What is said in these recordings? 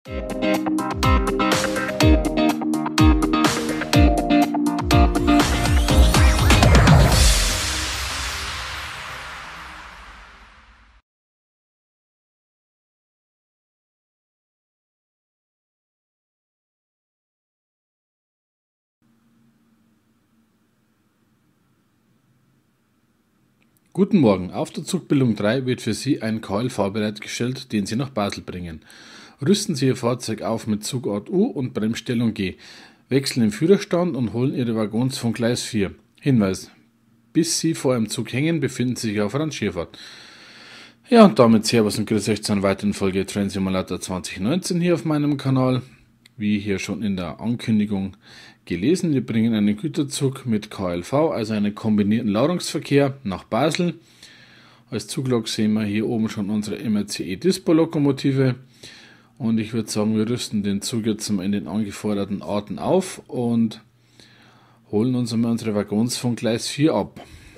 Guten Morgen, auf der Zugbildung 3 wird für Sie ein KLV bereitgestellt, den Sie nach Basel bringen. Rüsten Sie Ihr Fahrzeug auf mit Zugart U und Bremsstellung G, wechseln den Führerstand und holen Ihre Waggons von Gleis 4. Hinweis: Bis Sie vor einem Zug hängen, befinden Sie sich auf Rangierfahrt. Ja, und damit Servus und Grüß euch zu einer weiteren Folge Train Simulator 2019 hier auf meinem Kanal. Wie hier schon in der Ankündigung gelesen, wir bringen einen Güterzug mit KLV, also einen kombinierten Ladungsverkehr, nach Basel. Als Zuglok sehen wir hier oben schon unsere MRCE Dispo-Lokomotive. Und ich würde sagen, wir rüsten den Zug jetzt in den angeforderten Arten auf und holen uns einmal unsere Waggons von Gleis 4 ab.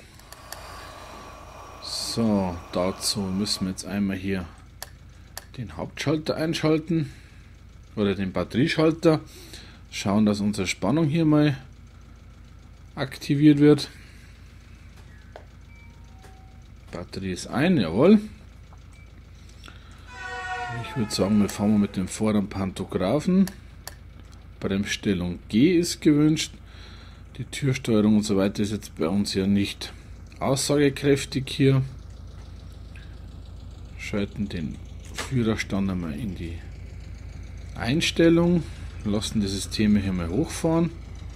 So, dazu müssen wir jetzt einmal hier den Hauptschalter einschalten oder den Batterieschalter. Schauen, dass unsere Spannung hier mal aktiviert wird. Batterie ist ein, jawohl. Ich würde sagen, wir fahren mit dem vorderen Pantographen. Bremsstellung G ist gewünscht. Die Türsteuerung und so weiter ist jetzt bei uns ja nicht aussagekräftig hier. Schalten den Führerstand einmal in die Einstellung. Lassen die Systeme hier mal hochfahren.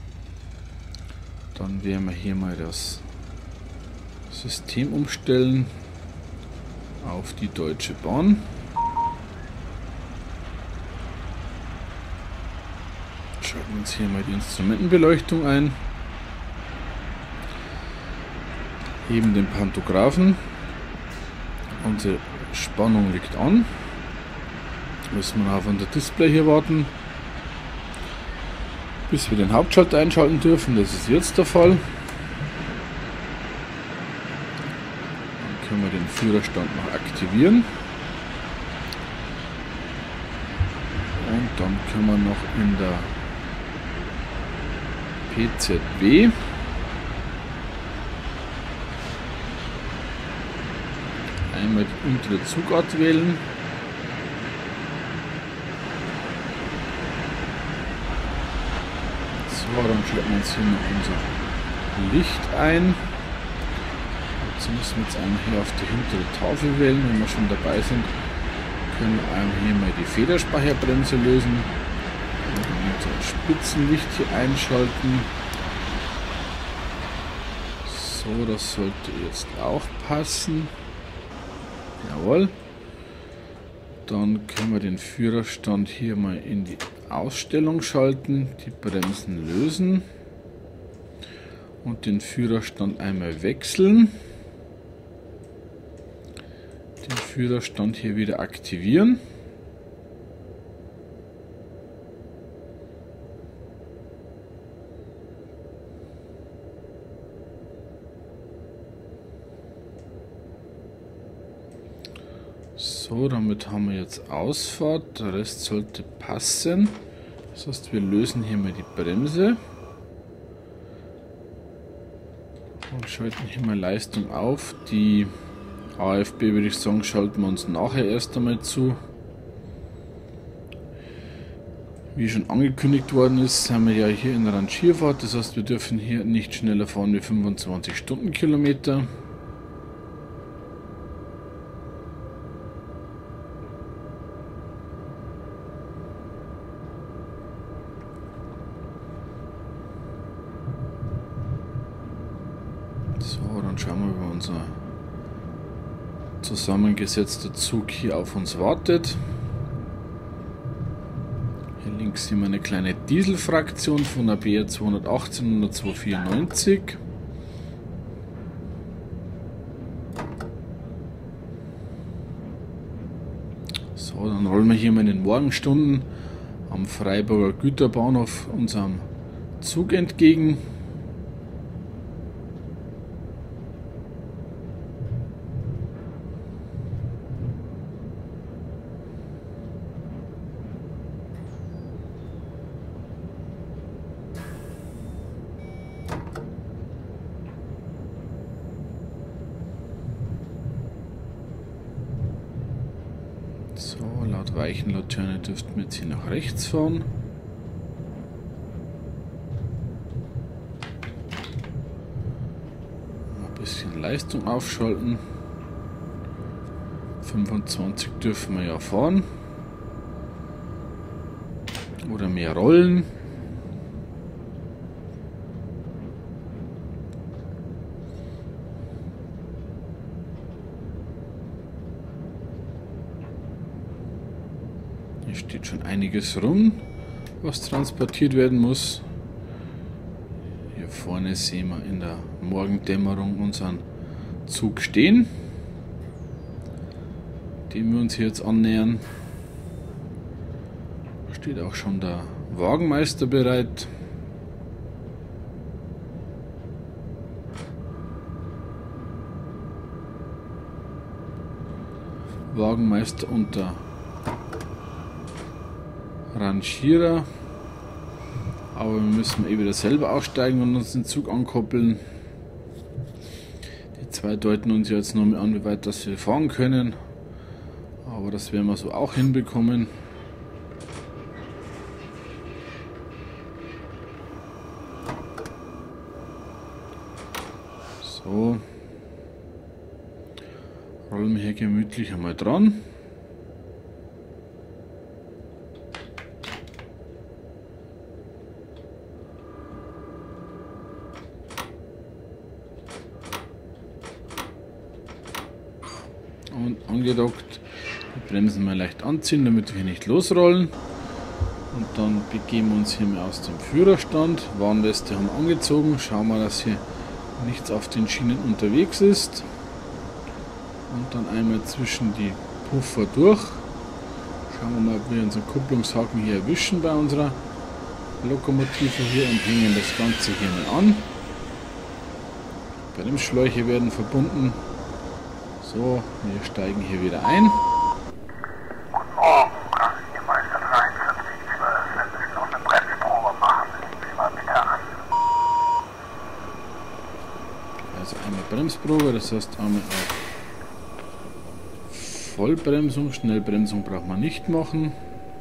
Dann werden wir hier mal das System umstellen auf die Deutsche Bahn. Schalten uns hier mal die Instrumentenbeleuchtung ein. Heben den Pantographen. Unsere Spannung liegt an. Müssen wir auf unser Display hier warten, bis wir den Hauptschalter einschalten dürfen. Das ist jetzt der Fall. Dann können wir den Führerstand noch aktivieren. Und dann können wir noch in der PZB einmal die untere Zugart wählen. So, dann schalten wir uns hier noch unser Licht ein. Dazu müssen wir jetzt einmal hier auf die hintere Tafel wählen. Wenn wir schon dabei sind, können wir einmal hier mal die Federspeicherbremse lösen. Und unser Spitzenlicht hier einschalten. So, das sollte jetzt auch passen. Jawohl. Dann können wir den Führerstand hier mal in die Ausstellung schalten, die Bremsen lösen und den Führerstand einmal wechseln. Den Führerstand hier wieder aktivieren. So, damit haben wir jetzt Ausfahrt, der Rest sollte passen. Das heißt, wir lösen hier mal die Bremse und schalten hier mal Leistung auf. Die AFB, würde ich sagen, schalten wir uns nachher erst einmal zu. Wie schon angekündigt worden ist, sind wir ja hier in der Rangierfahrt, das heißt, wir dürfen hier nicht schneller fahren wie 25 Stundenkilometer. So, dann schauen wir, wie unser zusammengesetzter Zug hier auf uns wartet. Hier links sehen wir eine kleine Dieselfraktion von der BR 218 und der 294. So, dann rollen wir hier mal in den Morgenstunden am Freiburger Güterbahnhof unserem Zug entgegen. So, laut Weichenlaterne dürften wir jetzt hier nach rechts fahren. Ein bisschen Leistung aufschalten. 25 dürfen wir ja fahren. Oder mehr rollen. Hier steht schon einiges rum, was transportiert werden muss. Hier vorne sehen wir in der Morgendämmerung unseren Zug stehen, dem wir uns hier jetzt annähern. Da steht auch schon der Wagenmeister bereit. Wagenmeister und der Rangierer, aber wir müssen wieder selber aussteigen und uns den Zug ankoppeln. Die zwei deuten uns jetzt noch mal an, wie weit das wir fahren können, aber das werden wir so auch hinbekommen. So, rollen wir hier gemütlich einmal dran. Und angedockt, die Bremsen mal leicht anziehen, damit wir nicht losrollen. Und dann begeben wir uns hier mal aus dem Führerstand. Warnweste haben wir angezogen. Schauen wir, dass hier nichts auf den Schienen unterwegs ist. Und dann einmal zwischen die Puffer durch. Schauen wir mal, ob wir unseren Kupplungshaken hier erwischen bei unserer Lokomotive hier und hängen das Ganze hier mal an. Bremsschläuche werden verbunden. So, wir steigen hier wieder ein. Guten Morgen, Brandmeister 5312. Wir müssen noch eine Bremsprobe machen. Legen Sie mal bitte an. Also einmal Bremsprobe, das heißt einmal auf Vollbremsung. Schnellbremsung braucht man nicht machen.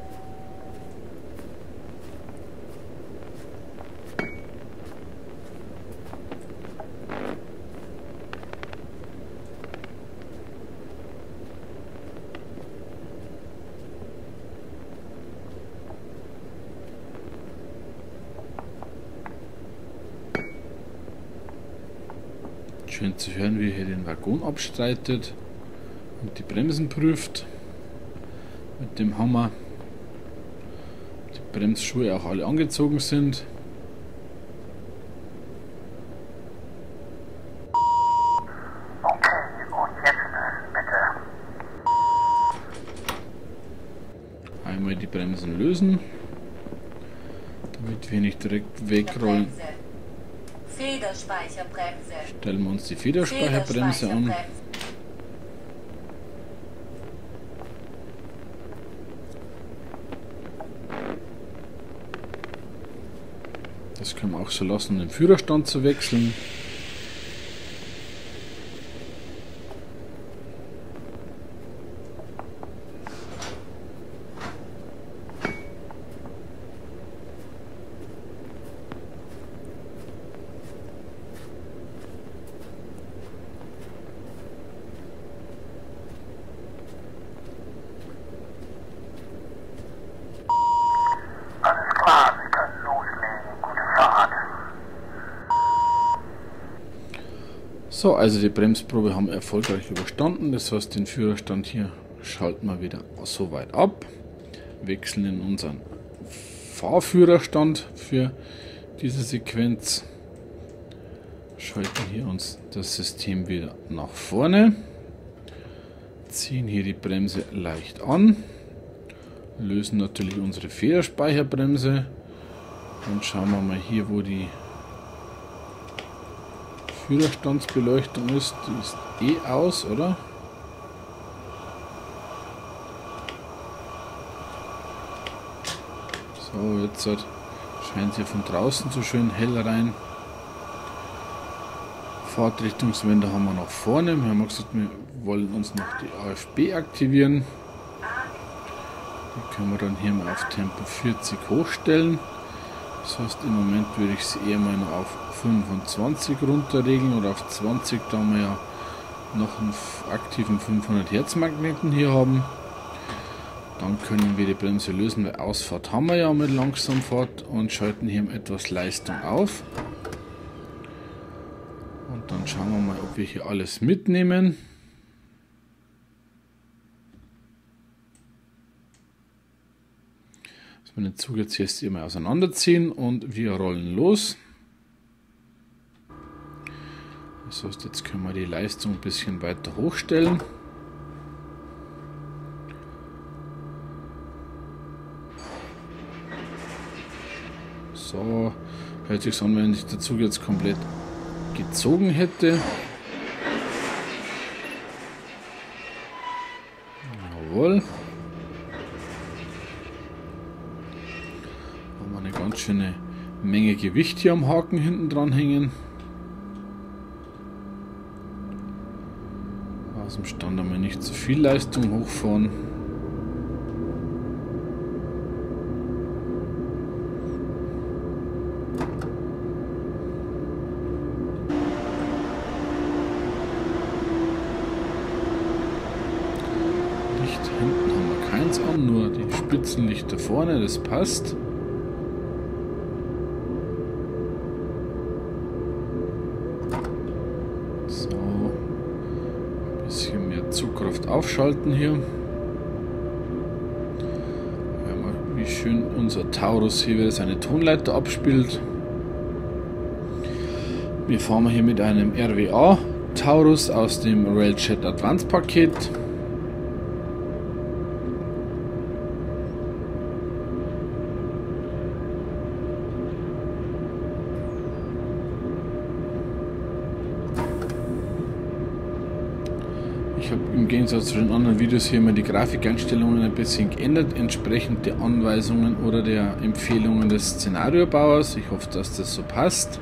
Schön zu hören, wie er hier den Waggon abstreitet und die Bremsen prüft mit dem Hammer. Die Bremsschuhe auch alle angezogen sind. Okay, und jetzt lösen bitte. Einmal die Bremsen lösen, damit wir nicht direkt wegrollen. Federspeicherbremse. Stellen wir uns die Federspeicherbremse an. Das können wir auch so lassen, um den Führerstand zu wechseln. Alles klar, Sie können loslegen. Gute Fahrt. So, also die Bremsprobe haben wir erfolgreich überstanden. Das heißt, den Führerstand hier schalten wir wieder so weit ab. Wechseln in unseren Fahrführerstand für diese Sequenz. Schalten hier uns das System wieder nach vorne. Ziehen hier die Bremse leicht an. Lösen natürlich unsere Federspeicherbremse. Und schauen wir mal hier, wo die Führerstandsbeleuchtung ist. Die ist eh aus, oder? So, jetzt scheint es hier von draußen so schön hell rein. Fahrtrichtungswende haben wir nach vorne. Wir haben gesagt, wir wollen uns noch die AFB aktivieren. Die können wir dann hier mal auf Tempo 40 hochstellen. Das heißt, im Moment würde ich sie eher mal noch auf 25 runter regeln oder auf 20, da wir ja noch einen aktiven 500 Hertz Magneten hier haben. Dann können wir die Bremse lösen, weil Ausfahrt haben wir ja mit Langsamfahrt, und schalten hier etwas Leistung auf. Und dann schauen wir mal, ob wir hier alles mitnehmen. Dass wir den Zug jetzt hier immer auseinanderziehen und wir rollen los. Das heißt, jetzt können wir die Leistung ein bisschen weiter hochstellen. So, hört sich an, wenn sich der Zug jetzt komplett gezogen hätte. Jawohl. Haben wir eine ganz schöne Menge Gewicht hier am Haken hinten dran hängen. Aus dem Stand haben wir nicht zu viel Leistung hochfahren. Hinten haben wir keins an, nur die Spitzenlichter vorne, das passt. So, ein bisschen mehr Zugkraft aufschalten hier. Wie schön unser Taurus hier wieder seine Tonleiter abspielt. Wir fahren hier mit einem RWA Taurus aus dem Railjet Advance Paket. Ich habe im Gegensatz zu den anderen Videos hier mal die Grafikeinstellungen ein bisschen geändert, entsprechend der Anweisungen oder der Empfehlungen des Szenariobauers. Ich hoffe, dass das so passt.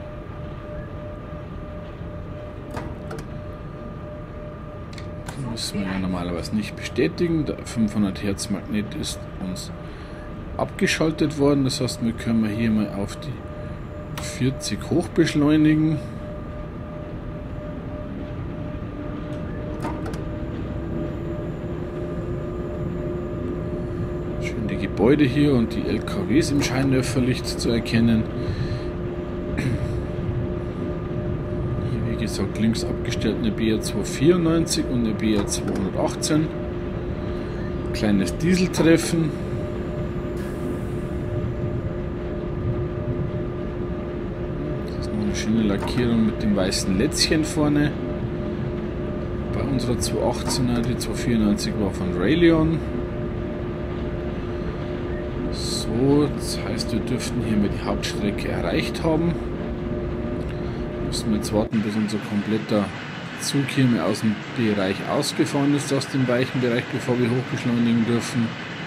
Das müssen wir ja normalerweise nicht bestätigen. Der 500 Hertz Magnet ist uns abgeschaltet worden. Das heißt, wir können hier mal auf die 40 hoch beschleunigen. Die Gebäude hier und die LKWs im Scheinwerferlicht zu erkennen. Hier, wie gesagt, links abgestellt eine BR 294 und eine BR 218. Kleines Dieseltreffen. Das ist noch eine schöne Lackierung mit dem weißen Lätzchen vorne. Bei unserer 218er, die 294 war von Railion. So, das heißt, wir dürften hiermit die Hauptstrecke erreicht haben. Müssen wir jetzt warten, bis unser kompletter Zug hier mal aus dem Bereich ausgefahren ist, aus dem weichen Bereich, bevor wir hochbeschleunigen dürfen.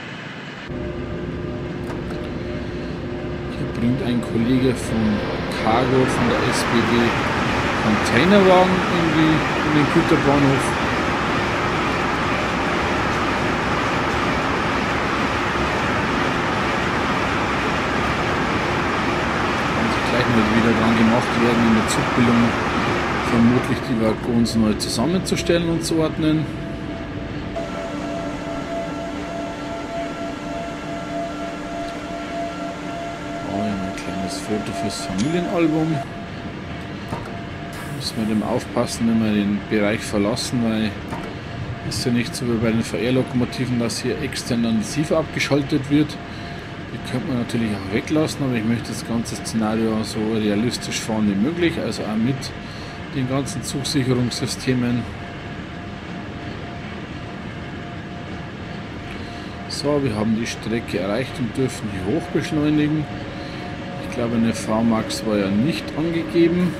Hier bringt ein Kollege von Cargo von der SBB Containerwagen in den Güterbahnhof. Wieder dran gemacht werden, in der Zugbildung vermutlich die Waggons neu zusammenzustellen und zu ordnen. Ein kleines Foto fürs Familienalbum. Müssen wir dem aufpassen, wenn wir den Bereich verlassen, weil ist ja nicht so wie bei den VR-Lokomotiven, dass hier extern an die SIFA abgeschaltet wird. Die könnte man natürlich auch weglassen, aber ich möchte das ganze Szenario so realistisch fahren wie möglich, also auch mit den ganzen Zugsicherungssystemen. So, wir haben die Strecke erreicht und dürfen hier hoch beschleunigen. Ich glaube, eine VMAX war ja nicht angegeben,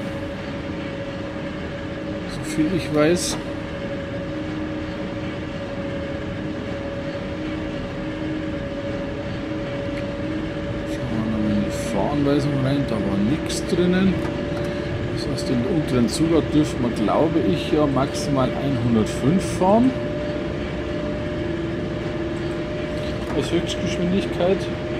so viel ich weiß. Anweisung rein, da war nichts drinnen. Das heißt, in der unteren Zugart dürfte man, glaube ich, ja maximal 105 fahren. als Höchstgeschwindigkeit.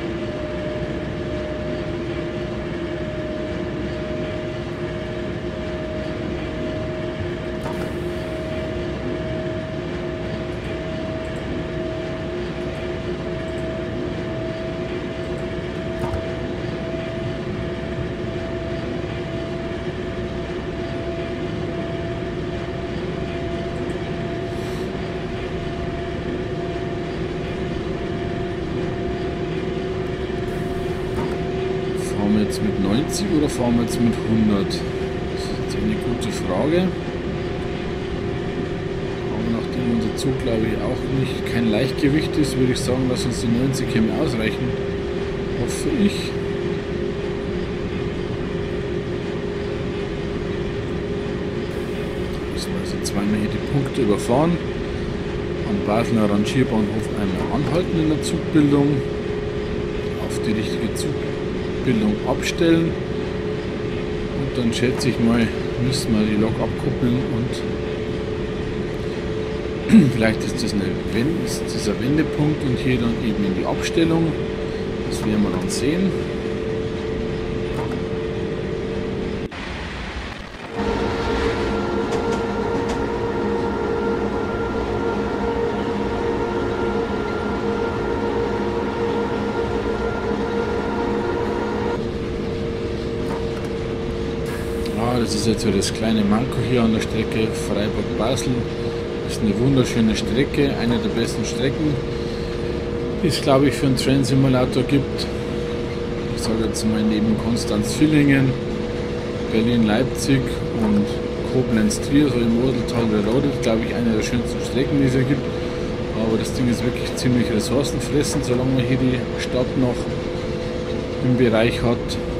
Fahren wir jetzt mit 90 oder fahren wir jetzt mit 100? Das ist jetzt eine gute Frage. Aber nachdem unser Zug, glaube ich, auch nicht kein Leichtgewicht ist, würde ich sagen, dass uns die 90 km ausreichen. Hoffe ich. Müssen wir also zweimal hier die Punkte überfahren. Am Basler Rangierbahnhof einmal anhalten in der Zugbildung. Auf die richtige Zugbildung abstellen. Und dann schätze ich mal, müssen wir die Lok abkuppeln und vielleicht ist das dieser Wendepunkt und hier dann eben in die Abstellung. Das werden wir dann sehen. Das ist jetzt so das kleine Manko hier an der Strecke Freiburg-Basel. Das ist eine wunderschöne Strecke, eine der besten Strecken, die es, glaube ich, für einen Train Simulator gibt. Ich sage jetzt mal neben Konstanz-Villingen, Berlin-Leipzig und Koblenz-Trier, so im Urdeltal der Rode, glaube ich, eine der schönsten Strecken, die es hier gibt. Aber das Ding ist wirklich ziemlich ressourcenfressend, solange man hier die Stadt noch im Bereich hat.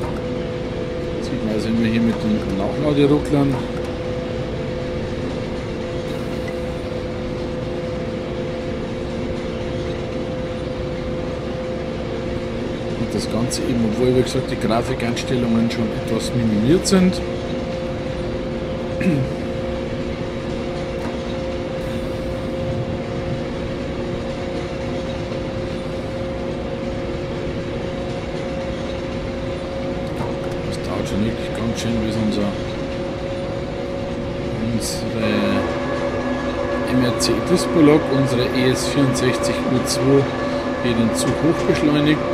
Da sind wir hier mit den Nachladerucklern. Und das Ganze eben, obwohl wie gesagt die Grafikeinstellungen schon etwas minimiert sind. Schon wirklich ganz schön, bis unsere MRC Dispo-Lok, unsere ES64U2 hier den Zug hochbeschleunigt.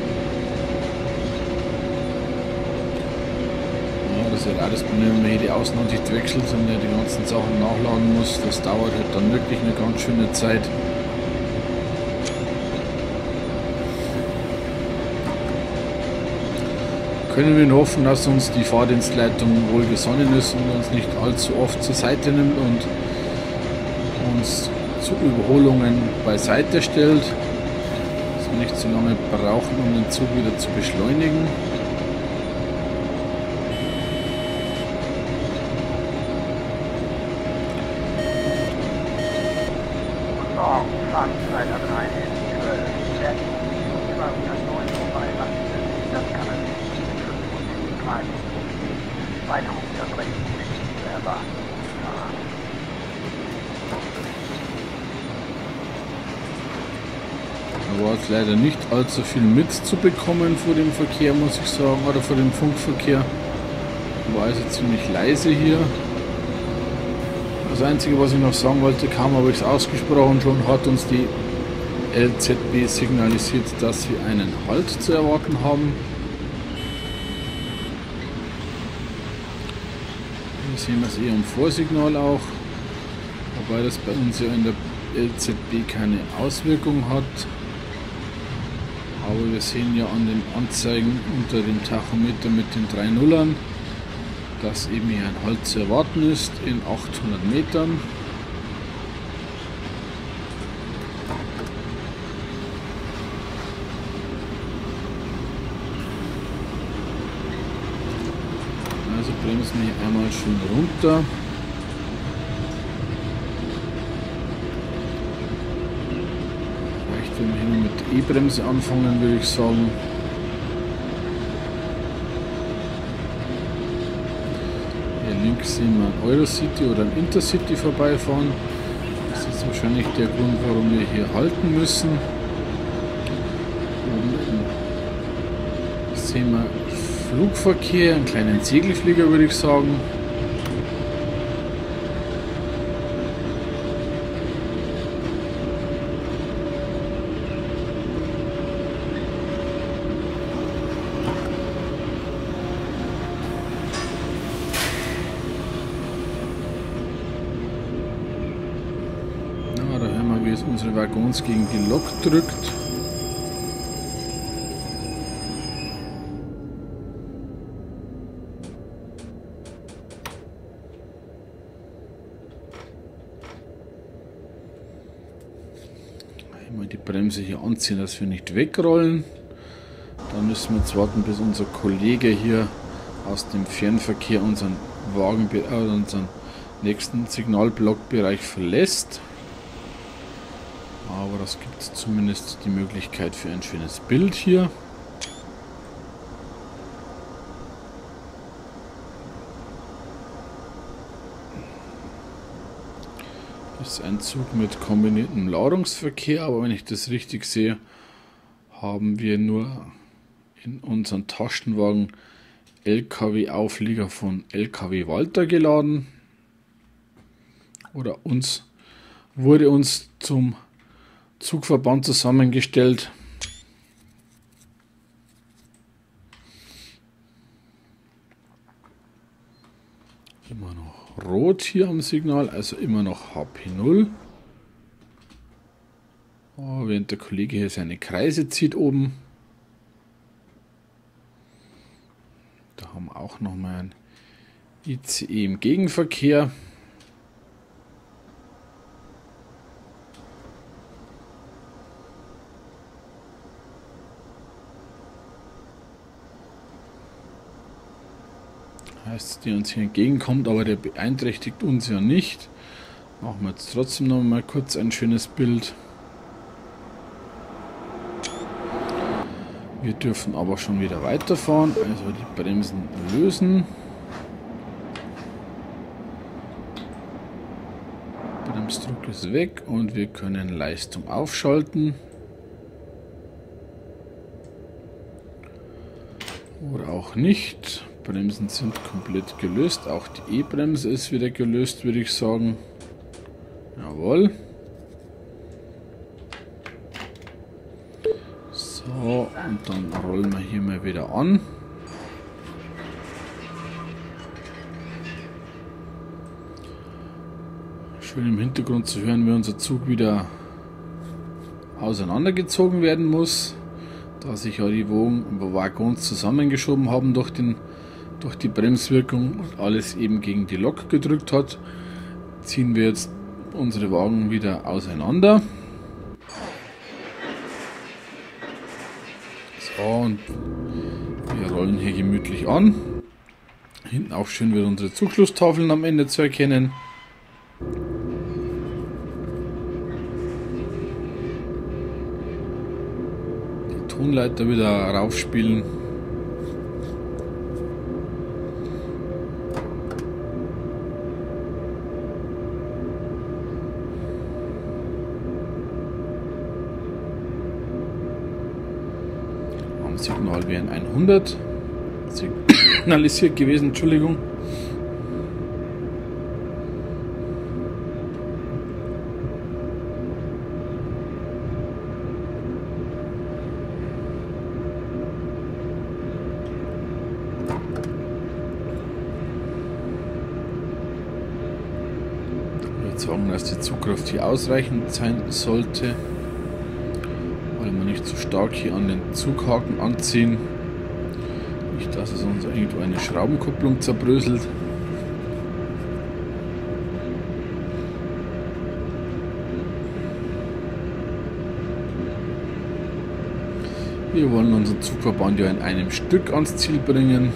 Ja, das ist halt alles Problem, wenn man hier die Außenansicht wechselt und die ganzen Sachen nachladen muss. Das dauert halt dann wirklich eine ganz schöne Zeit. Können wir nur hoffen, dass uns die Fahrdienstleitung wohl gesonnen ist und uns nicht allzu oft zur Seite nimmt und uns zu Überholungen beiseite stellt, dass wir nicht so lange brauchen, um den Zug wieder zu beschleunigen. Da war es leider nicht allzu viel mitzubekommen vor dem Verkehr, muss ich sagen, oder vor dem Funkverkehr. War also ziemlich leise hier. Das Einzige, was ich noch sagen wollte, kaum habe ich es ausgesprochen schon, hat uns die LZB signalisiert, dass wir einen Halt zu erwarten haben. Hier sehen wir es eher im Vorsignal auch, wobei das bei uns ja in der LZB keine Auswirkung hat. Aber wir sehen ja an den Anzeigen unter dem Tachometer mit den 3 Nullern, dass eben hier ein Halt zu erwarten ist in 800 Metern. Also bremsen wir hier einmal schön runter. Wenn wir hier mit der E-Bremse anfangen, würde ich sagen. Hier links sehen wir ein Eurocity oder ein Intercity vorbeifahren. Das ist wahrscheinlich der Grund, warum wir hier halten müssen. Oben sehen wir Flugverkehr, einen kleinen Segelflieger würde ich sagen. Da hören wir, wie es unsere Waggons gegen die Lok drückt. Einmal die Bremse hier anziehen, dass wir nicht wegrollen. Dann müssen wir jetzt warten, bis unser Kollege hier aus dem Fernverkehr unseren Wagen, unseren nächsten Signalblockbereich verlässt. Aber das gibt zumindest die Möglichkeit für ein schönes Bild hier. Das ist ein Zug mit kombiniertem Ladungsverkehr, aber wenn ich das richtig sehe, haben wir nur in unseren Taschenwagen LKW-Auflieger von LKW Walter geladen. Oder wurde uns zum Zugverband zusammengestellt. Immer noch rot hier am Signal, also immer noch HP0. Oh, während der Kollege hier seine Kreise zieht oben. Da haben wir auch noch mal ein ICE im Gegenverkehr. Heißt, der uns hier entgegenkommt, aber der beeinträchtigt uns ja nicht. Machen wir jetzt trotzdem noch mal kurz ein schönes Bild. Wir dürfen aber schon wieder weiterfahren, also die Bremsen lösen. Bremsdruck ist weg und wir können Leistung aufschalten. Oder auch nicht. Bremsen sind komplett gelöst. Auch die E-Bremse ist wieder gelöst, würde ich sagen. Jawohl. So, und dann rollen wir hier mal wieder an. Schön im Hintergrund zu hören, wie unser Zug wieder auseinandergezogen werden muss. Da sich ja die Waggons zusammengeschoben haben durch die Bremswirkung und alles eben gegen die Lok gedrückt hat, ziehen wir jetzt unsere Wagen wieder auseinander. So, und wir rollen hier gemütlich an. Hinten auch schön wieder unsere Zugschlusstafeln am Ende zu erkennen. Die Tonleiter wieder raufspielen. Signal wären 100 signalisiert gewesen, Entschuldigung. Ich würde sagen, dass die Zugkraft hier ausreichend sein sollte. Wollen wir nicht zu stark hier an den Zughaken anziehen. Nicht, dass es uns irgendwo eine Schraubenkupplung zerbröselt. Wir wollen unseren Zugverband ja in einem Stück ans Ziel bringen.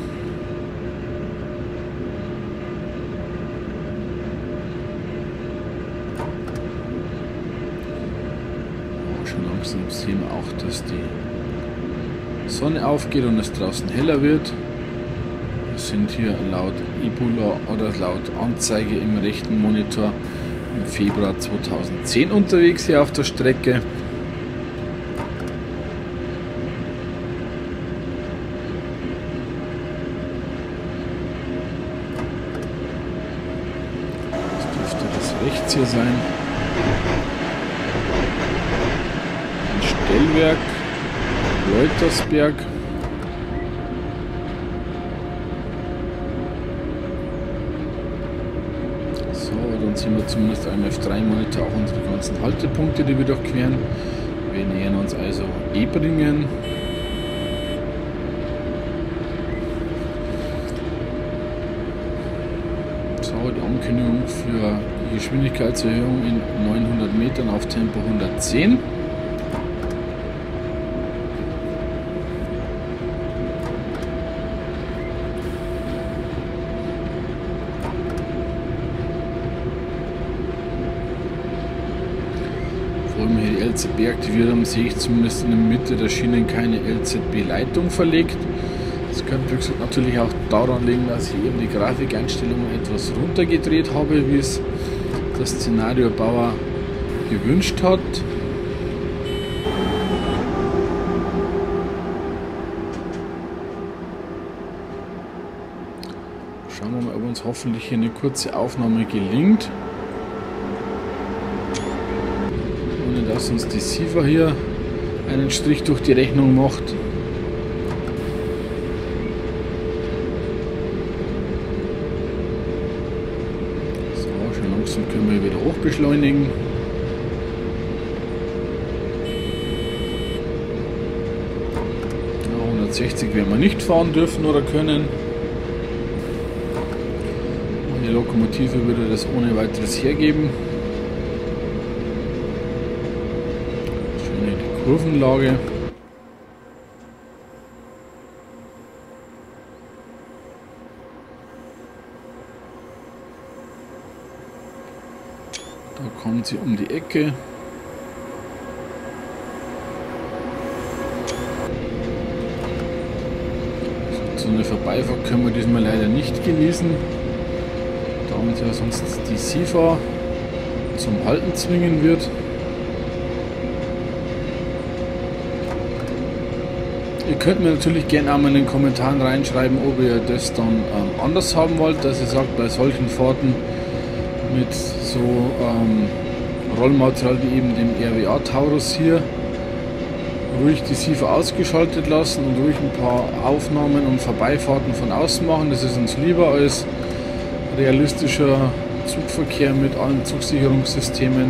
Langsam sehen wir auch, dass die Sonne aufgeht und es draußen heller wird. Wir sind hier laut Ibula oder laut Anzeige im rechten Monitor im Februar 2010 unterwegs hier auf der Strecke. rechts hier sein. Ein Stellwerk, Leutersberg. So, dann sehen wir zumindest am F3-Monitor auch unsere ganzen Haltepunkte, die wir durchqueren. Wir nähern uns also Ebringen. So, die Ankündigung für die Geschwindigkeitserhöhung in 900 Metern auf Tempo 110. Vor allem hier die LZB aktiviert haben, sehe ich zumindest in der Mitte der Schienen keine LZB-Leitung verlegt. Das könnte wie gesagt natürlich auch daran liegen, dass ich eben die Grafikeinstellungen etwas runtergedreht habe, wie es der Szenariobauer gewünscht hat. Schauen wir mal, ob uns hoffentlich hier eine kurze Aufnahme gelingt. Ohne dass uns die SIFA hier einen Strich durch die Rechnung macht. Langsam können wir wieder hochbeschleunigen. Ja, 160 werden wir nicht fahren dürfen oder können. Die Lokomotive würde das ohne weiteres hergeben. Schöne die Kurvenlage. Da kommt sie um die Ecke. So eine Vorbeifahrt können wir diesmal leider nicht genießen, da uns ja sonst die SIFA zum Halten zwingen wird. Ihr könnt mir natürlich gerne auch mal in den Kommentaren reinschreiben, ob ihr das dann anders haben wollt, dass ihr sagt, bei solchen Fahrten mit so Rollmaterial wie eben dem RWA Taurus hier ruhig die SIFA ausgeschaltet lassen und ruhig ein paar Aufnahmen und Vorbeifahrten von außen machen. Das ist uns lieber als realistischer Zugverkehr mit allen Zugsicherungssystemen.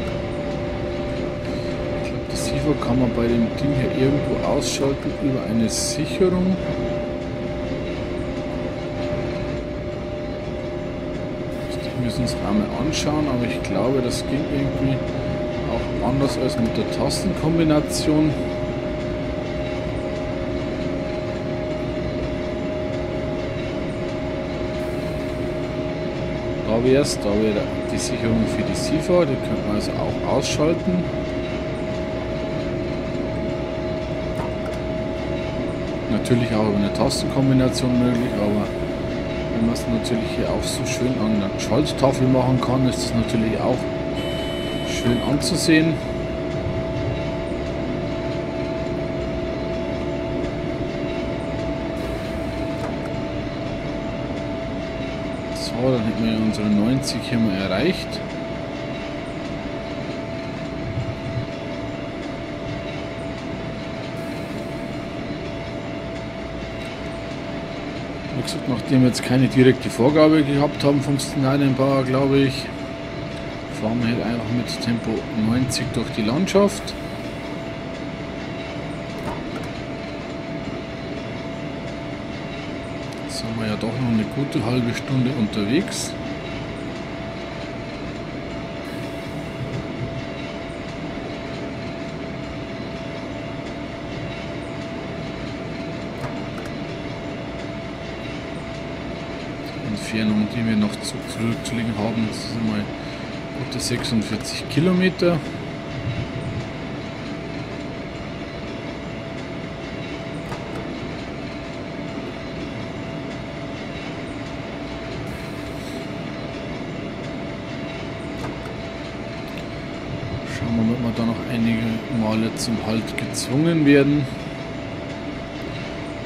Ich glaube, die SIFA kann man bei dem Ding hier irgendwo ausschalten über eine Sicherung. Wir müssen uns einmal anschauen, aber ich glaube, das ging irgendwie auch anders als mit der Tastenkombination. Da wäre es, da wäre die Sicherung für die SIFA, die könnte man also auch ausschalten. Natürlich auch über eine Tastenkombination möglich, aber wenn man es natürlich hier auch so schön an der Schalttafel machen kann, ist es natürlich auch schön anzusehen. So, dann hätten wir unsere 90 hier mal erreicht. Wie gesagt, nachdem wir jetzt keine direkte Vorgabe gehabt haben vom Szenarienbauer, glaube ich, fahren wir halt einfach mit Tempo 90 durch die Landschaft. Jetzt sind wir ja doch noch eine gute halbe Stunde unterwegs. Entfernung, die wir noch zurückzulegen haben, das sind mal gute 46 Kilometer. Schauen wir mal, ob wir da noch einige Male zum Halt gezwungen werden.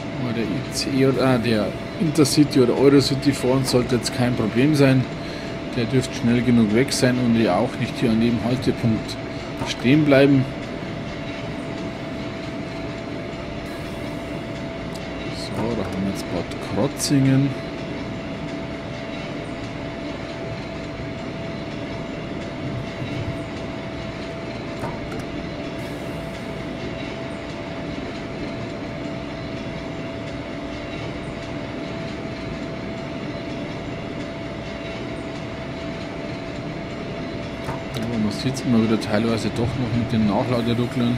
Der ICE oder der Intercity oder Eurocity vor uns sollte jetzt kein Problem sein. Der dürfte schnell genug weg sein und ja auch nicht hier an jedem Haltepunkt stehen bleiben. So, da haben wir jetzt Bad Krotzingen. Man sieht es immer wieder teilweise doch noch mit den Nachladerucklern.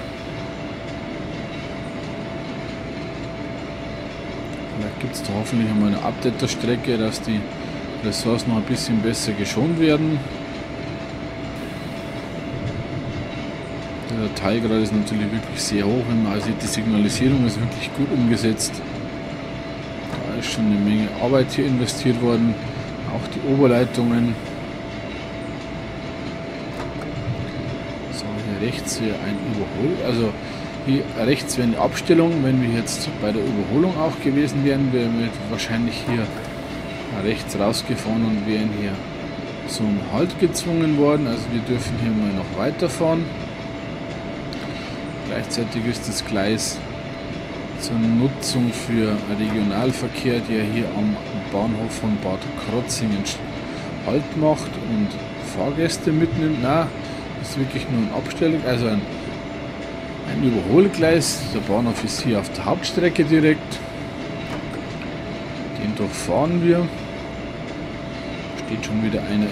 Vielleicht gibt es da hoffentlich einmal eine Update der Strecke, dass die Ressourcen noch ein bisschen besser geschont werden. Der Teilgrad ist natürlich wirklich sehr hoch, wenn man also die Signalisierung ist wirklich gut umgesetzt. Da ist schon eine Menge Arbeit hier investiert worden, auch die Oberleitungen. Rechts hier ein also hier rechts wäre eine Abstellung. Wenn wir jetzt bei der Überholung auch gewesen wären, wären wir wahrscheinlich hier rechts rausgefahren und wären hier zum Halt gezwungen worden. Also wir dürfen hier mal noch weiterfahren. Gleichzeitig ist das Gleis zur Nutzung für Regionalverkehr, der hier am Bahnhof von Bad Krotzingen Halt macht und Fahrgäste mitnimmt. Na, ist wirklich nur eine Abstellung, also ein Überholgleis. Der Bahnhof ist hier auf der Hauptstrecke direkt. Den durchfahren wir. Steht schon wieder einer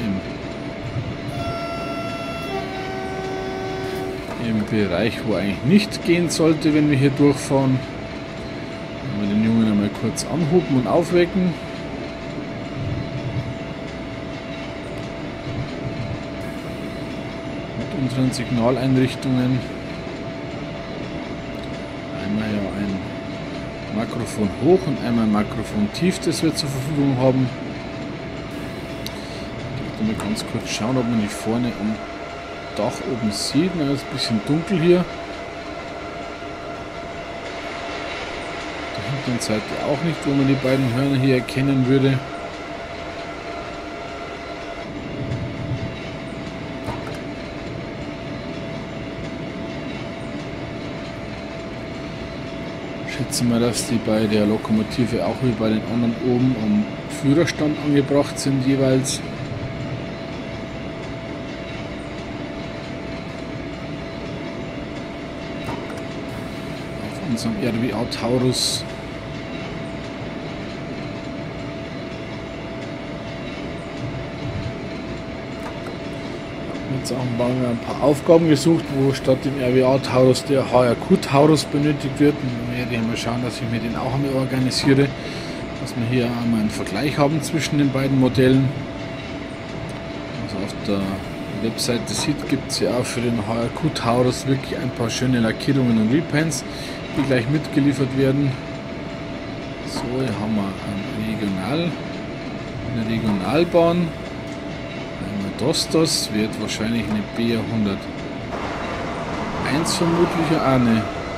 im Bereich, wo eigentlich nicht gehen sollte, wenn wir hier durchfahren. Wenn wir den Jungen einmal kurz anhupen und aufwecken. Unseren Signaleinrichtungen. Einmal ja ein Mikrofon hoch und einmal ein Mikrofon tief, das wir zur Verfügung haben. Ich möchte mal ganz kurz schauen, ob man die vorne am Dach oben sieht. Na, ist ein bisschen dunkel hier. Der hinteren Seite auch nicht, wo man die beiden Hörner hier erkennen würde. Schätzen wir, dass die bei der Lokomotive auch wie bei den anderen oben am Führerstand angebracht sind jeweils. Auf unserem RWA Taurus. Jetzt haben wir ein paar Aufgaben gesucht, wo statt dem RWA Taurus der HRQ Taurus benötigt wird. Und werde ich mal schauen, dass ich mir den auch einmal organisiere, dass wir hier einmal einen Vergleich haben zwischen den beiden Modellen. Also auf der Webseite sieht, gibt es ja auch für den HRQ Taurus wirklich ein paar schöne Lackierungen und Repaints, die gleich mitgeliefert werden. So, hier haben wir eine Regionalbahn. Dostos wird wahrscheinlich eine BR 101 vermutlich, eine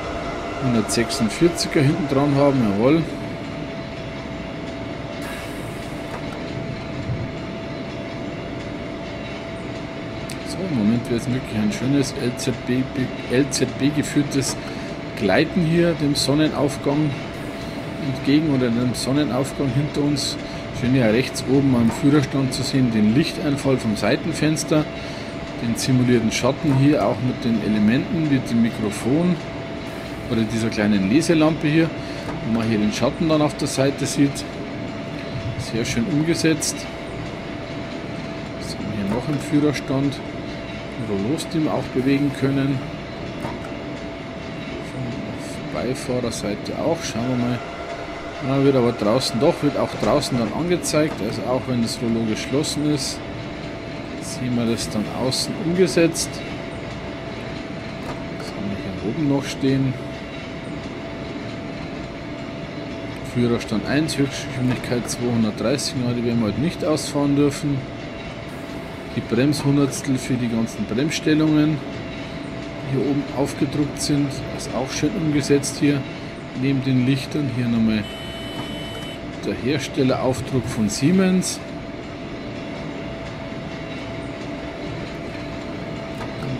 146er hinten dran haben, jawohl. So, im Moment wird es wirklich ein schönes LZB geführtes Gleiten hier dem Sonnenaufgang entgegen oder dem Sonnenaufgang hinter uns. Schön hier rechts oben am Führerstand zu sehen, den Lichteinfall vom Seitenfenster, den simulierten Schatten hier auch mit den Elementen, mit dem Mikrofon oder dieser kleinen Leselampe hier, wo man hier den Schatten dann auf der Seite sieht. Sehr schön umgesetzt. Was haben wir hier noch im Führerstand? Rollos, die wir auch bewegen können. Von der Beifahrerseite auch, schauen wir mal. Wird aber draußen wird auch draußen dann angezeigt, also auch wenn das Rollo geschlossen ist, sehen wir das dann außen umgesetzt. Das haben wir hier oben noch stehen. Führerstand 1, Höchstgeschwindigkeit 230, die werden wir heute nicht ausfahren dürfen. Die Bremshundertstel für die ganzen Bremsstellungen, die hier oben aufgedruckt sind, ist auch schön umgesetzt hier. Neben den Lichtern hier nochmal der Herstelleraufdruck von Siemens.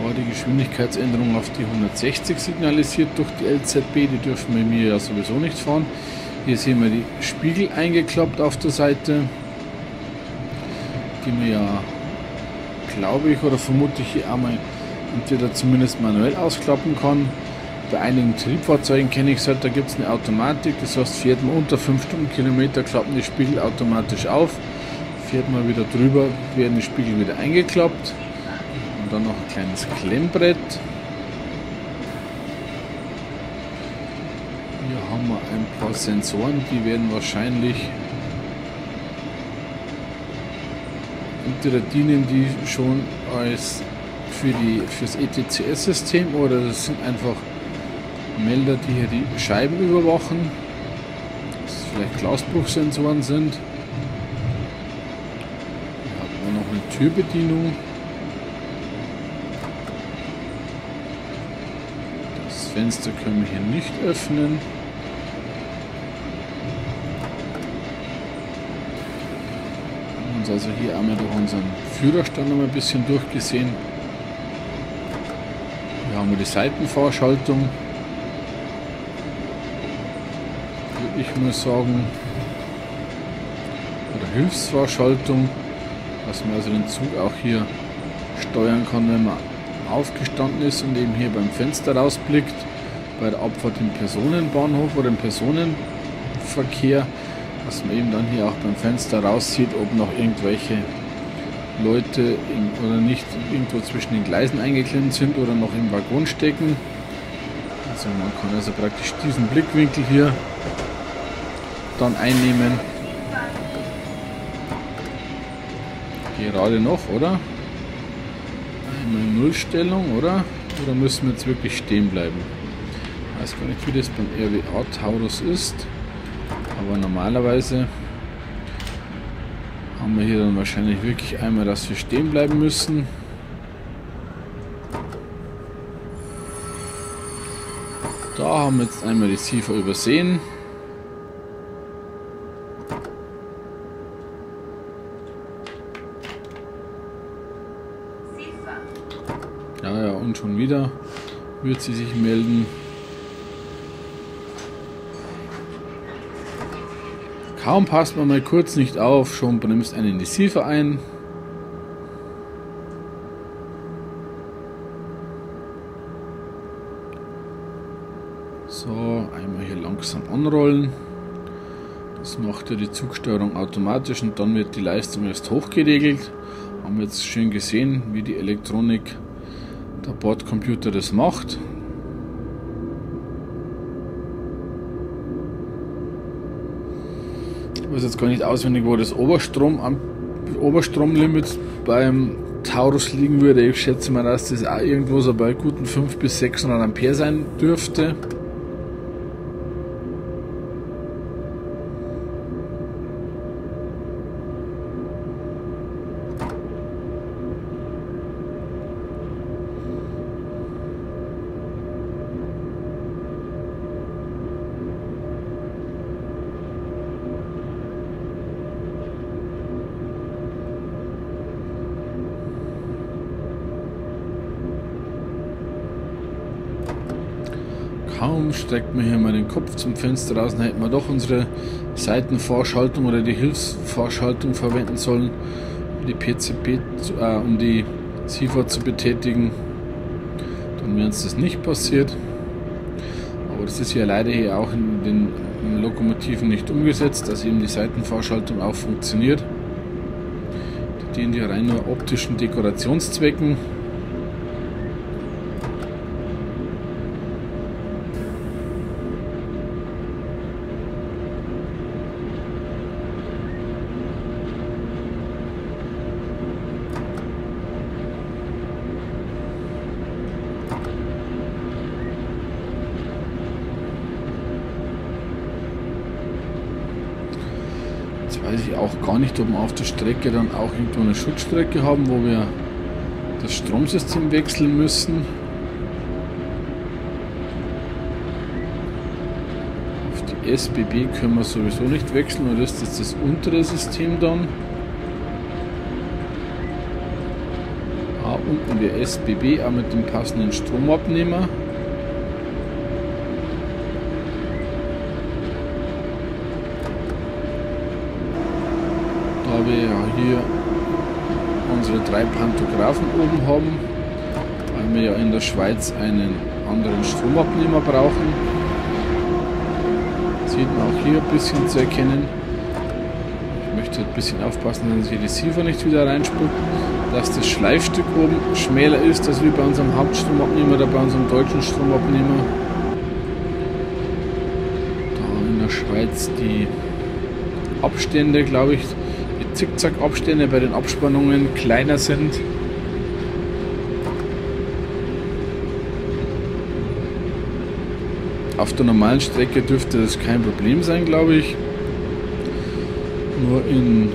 war die Geschwindigkeitsänderung auf die 160 signalisiert durch die LZB, die dürfen wir mir ja sowieso nicht fahren. Hier sehen wir die Spiegel eingeklappt auf der Seite, die mir ja, glaube ich oder vermute ich, hier einmal entweder zumindest manuell ausklappen kann. Bei einigen Triebfahrzeugen kenne ich es halt, da gibt es eine Automatik, das heißt, fährt man unter 5 Stundenkilometer, klappen die Spiegel automatisch auf, fährt man wieder drüber, werden die Spiegel wieder eingeklappt. Und dann noch ein kleines Klemmbrett. Hier haben wir ein paar Sensoren, die werden wahrscheinlich entweder dienen die schon als fürs ETCS-System oder das sind einfach Melder, die hier die Scheiben überwachen, dass es vielleicht Glasbruchsensoren sind. Hier haben wir noch eine Türbedienung. Das Fenster können wir hier nicht öffnen. Wir haben uns also hier einmal durch unseren Führerstand noch ein bisschen durchgesehen. Hier haben wir die Seitenfahrschaltung. Würde ich mal sagen. Oder Hilfsfahrschaltung. Dass man also den Zug auch hier steuern kann, wenn man aufgestanden ist und eben hier beim Fenster rausblickt. Bei der Abfahrt im Personenbahnhof oder im Personenverkehr. Dass man eben dann hier auch beim Fenster raussieht, ob noch irgendwelche Leute oder nicht irgendwo zwischen den Gleisen eingeklemmt sind oder noch im Waggon stecken. Also man kann also praktisch diesen Blickwinkel hier dann einnehmen. Gerade noch, oder? Einmal Nullstellung, oder? Oder müssen wir jetzt wirklich stehen bleiben? Ich weiß gar nicht, wie das beim RWA Taurus ist. Aber normalerweise haben wir hier dann wahrscheinlich wirklich einmal, dass wir stehen bleiben müssen. Da haben wir jetzt einmal die SIFA übersehen. Ja, und schon wieder wird sie sich melden. Kaum passt man mal kurz nicht auf, schon bremst einen die SIFA ein. So, einmal hier langsam anrollen. Das macht ja die Zugsteuerung automatisch und dann wird die Leistung erst hochgeregelt. Haben wir jetzt schön gesehen, wie die Elektronik, der Bordcomputer das macht. Ich weiß jetzt gar nicht auswendig, wo das Oberstromlimit beim Taurus liegen würde. Ich schätze mal, dass das auch irgendwo so bei guten 500 bis 600 Ampere sein dürfte. Kaum streckt man hier mal den Kopf zum Fenster raus, dann hätten wir doch unsere Seitenfahrschaltung oder die Hilfsfahrschaltung verwenden sollen, um die PCP, um die SIFA zu betätigen. Dann wäre uns das nicht passiert. Aber das ist ja leider hier auch in den Lokomotiven nicht umgesetzt, dass eben die Seitenfahrschaltung auch funktioniert. Die dient ja rein nur optischen Dekorationszwecken. Weiß ich auch gar nicht, ob wir auf der Strecke dann auch irgendwo eine Schutzstrecke haben, wo wir das Stromsystem wechseln müssen. Auf die SBB können wir sowieso nicht wechseln, oder ist das untere System dann? unten die SBB, auch mit dem passenden Stromabnehmer. Da wir ja hier unsere 3 Pantographen oben haben, weil wir ja in der Schweiz einen anderen Stromabnehmer brauchen. Sieht man auch hier ein bisschen zu erkennen. Ich möchte ein bisschen aufpassen, dass die Receiver nicht wieder reinspuckt, dass das Schleifstück oben schmäler ist als wie bei unserem Hauptstromabnehmer oder bei unserem deutschen Stromabnehmer. Da in der Schweiz die Abstände, glaube ich, die Zickzack-Abstände bei den Abspannungen kleiner sind. Auf der normalen Strecke dürfte das kein Problem sein, glaube ich. Nur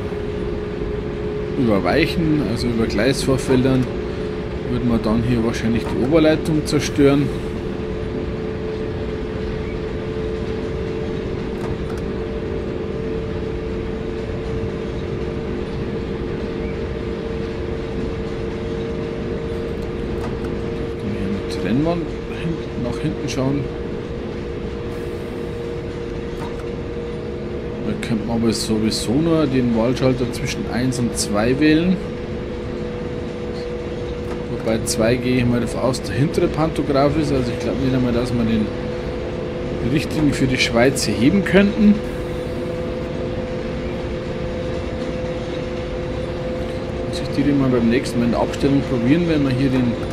über Weichen, also über Gleisvorfeldern, wird man dann hier wahrscheinlich die Oberleitung zerstören. Dann hier mit Trennwand nach hinten schauen. Da könnte man aber sowieso nur den Wahlschalter zwischen 1 und 2 wählen. Wobei 2 gehe ich mal davon aus, der hintere Pantograph ist. Also ich glaube nicht einmal, dass wir den richtigen für die Schweiz heben könnten. Muss ich die mal beim nächsten Mal in der Abstellung probieren, wenn wir hier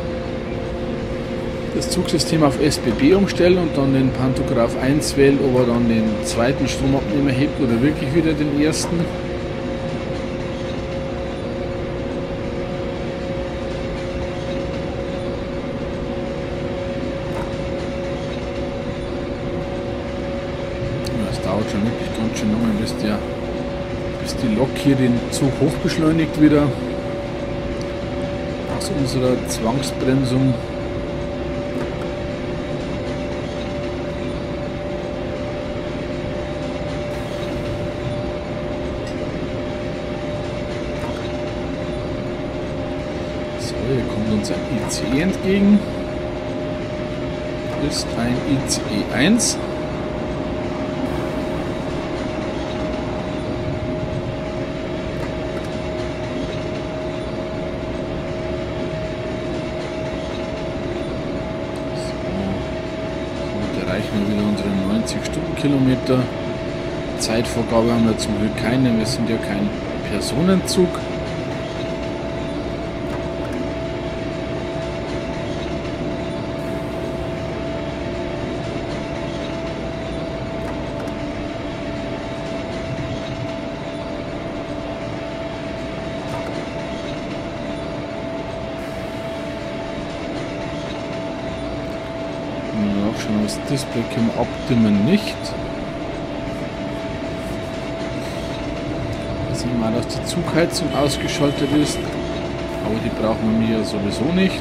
das Zugsystem auf SBB umstellen und dann den Pantograph 1 wählen, ob er dann den zweiten Stromabnehmer hebt oder wirklich wieder den ersten. Das dauert schon wirklich ganz schön lange, bis die Lok hier den Zug hochbeschleunigt wieder aus unserer Zwangsbremsung. Hier kommt uns ein ICE entgegen. Ist ein ICE 1. So, damit erreichen wir wieder unsere 90 Stundenkilometer. Zeitvorgabe haben wir zum Glück keine, wir sind ja kein Personenzug. Schon das Display können wir abdimmen nicht. Da sehen wir, dass die Zugheizung ausgeschaltet ist, aber die brauchen wir ja sowieso nicht.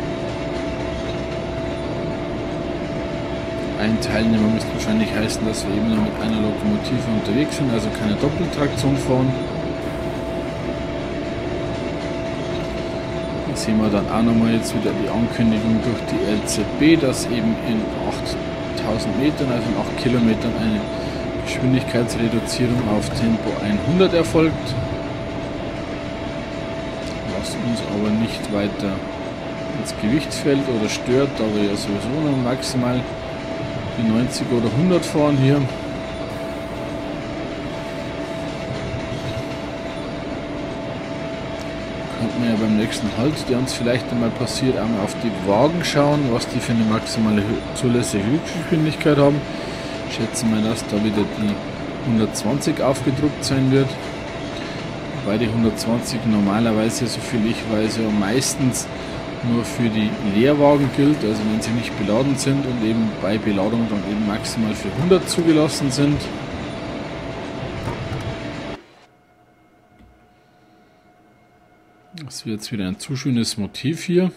Ein Teilnehmer müsste wahrscheinlich heißen, dass wir eben noch mit einer Lokomotive unterwegs sind, also keine Doppeltraktion fahren. Sehen wir dann auch nochmal jetzt wieder die Ankündigung durch die LZB, dass eben in 8000 Metern, also in 8 Kilometern, eine Geschwindigkeitsreduzierung auf Tempo 100 erfolgt. Was uns aber nicht weiter ins Gewicht fällt oder stört, da wir ja sowieso noch maximal die 90 oder 100 fahren hier. Könnten wir ja beim nächsten Halt, der uns vielleicht einmal passiert, einmal auf die Wagen schauen, was die für eine maximale zulässige Höchstgeschwindigkeit haben. Schätzen wir, dass da wieder die 120 aufgedruckt sein wird. Wobei die 120 normalerweise, so viel ich weiß, ja meistens nur für die Leerwagen gilt, also wenn sie nicht beladen sind und eben bei Beladung dann eben maximal für 100 zugelassen sind. Das wird jetzt wieder ein zu schönes Motiv hier.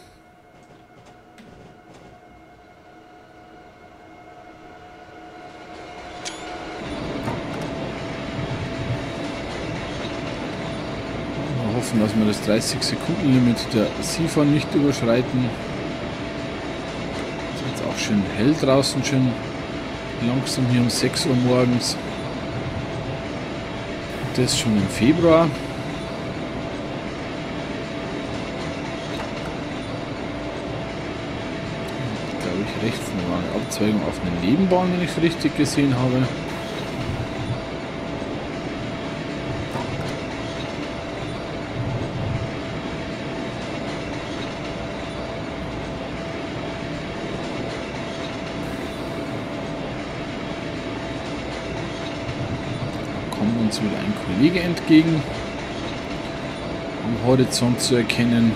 aufpassen, dass wir das 30-Sekunden-Limit der SIFA nicht überschreiten. Es ist jetzt auch schön hell draußen, schön langsam hier um 6 Uhr morgens. Das schon im Februar. Glaube ich, rechts war eine Abzweigung auf eine Nebenbahn, wenn ich es richtig gesehen habe. Kommt uns wieder ein Kollege entgegen, am Horizont zu erkennen.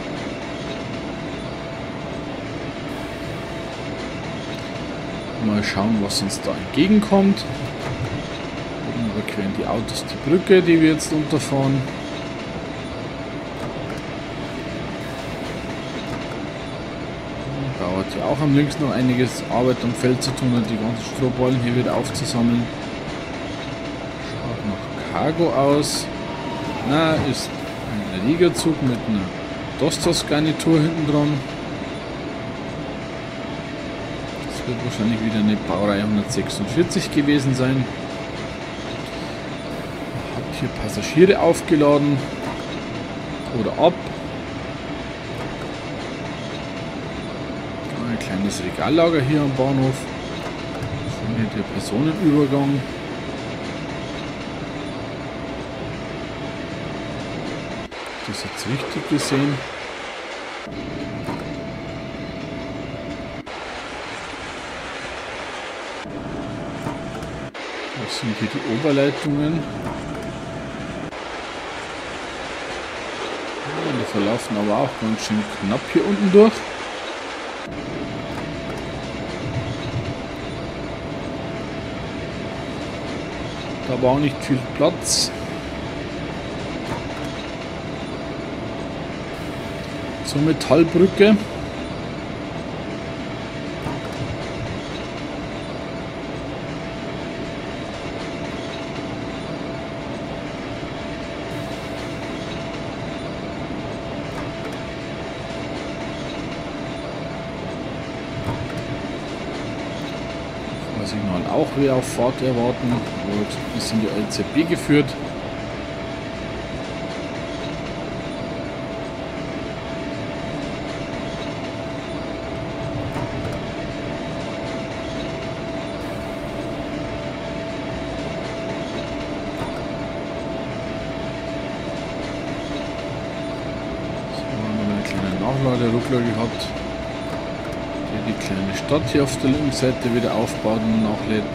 Mal schauen, was uns da entgegenkommt. Oben überqueren die Autos die Brücke, die wir jetzt unterfahren. Dauert ja auch am links noch einiges Arbeit am Feld zu tun und die ganzen Strohballen hier wieder aufzusammeln. Cargo aus. Na, ist ein Liegezug mit einer Dostos-Garnitur hinten dran. Das wird wahrscheinlich wieder eine Baureihe 146 gewesen sein. Hat hier Passagiere aufgeladen oder ab. Ein kleines Regallager hier am Bahnhof. Schon hier der Personenübergang. Das jetzt richtig gesehen. Das sind hier die Oberleitungen. Ja, die verlaufen aber auch ganz schön knapp hier unten durch. Da war auch nicht viel Platz. Zur Metallbrücke. Signal auch wieder auf Fahrt erwarten. Wir sind die LZB geführt. Nachladeruckler gehabt, der die kleine Stadt hier auf der linken Seite wieder aufbaut und nachlädt.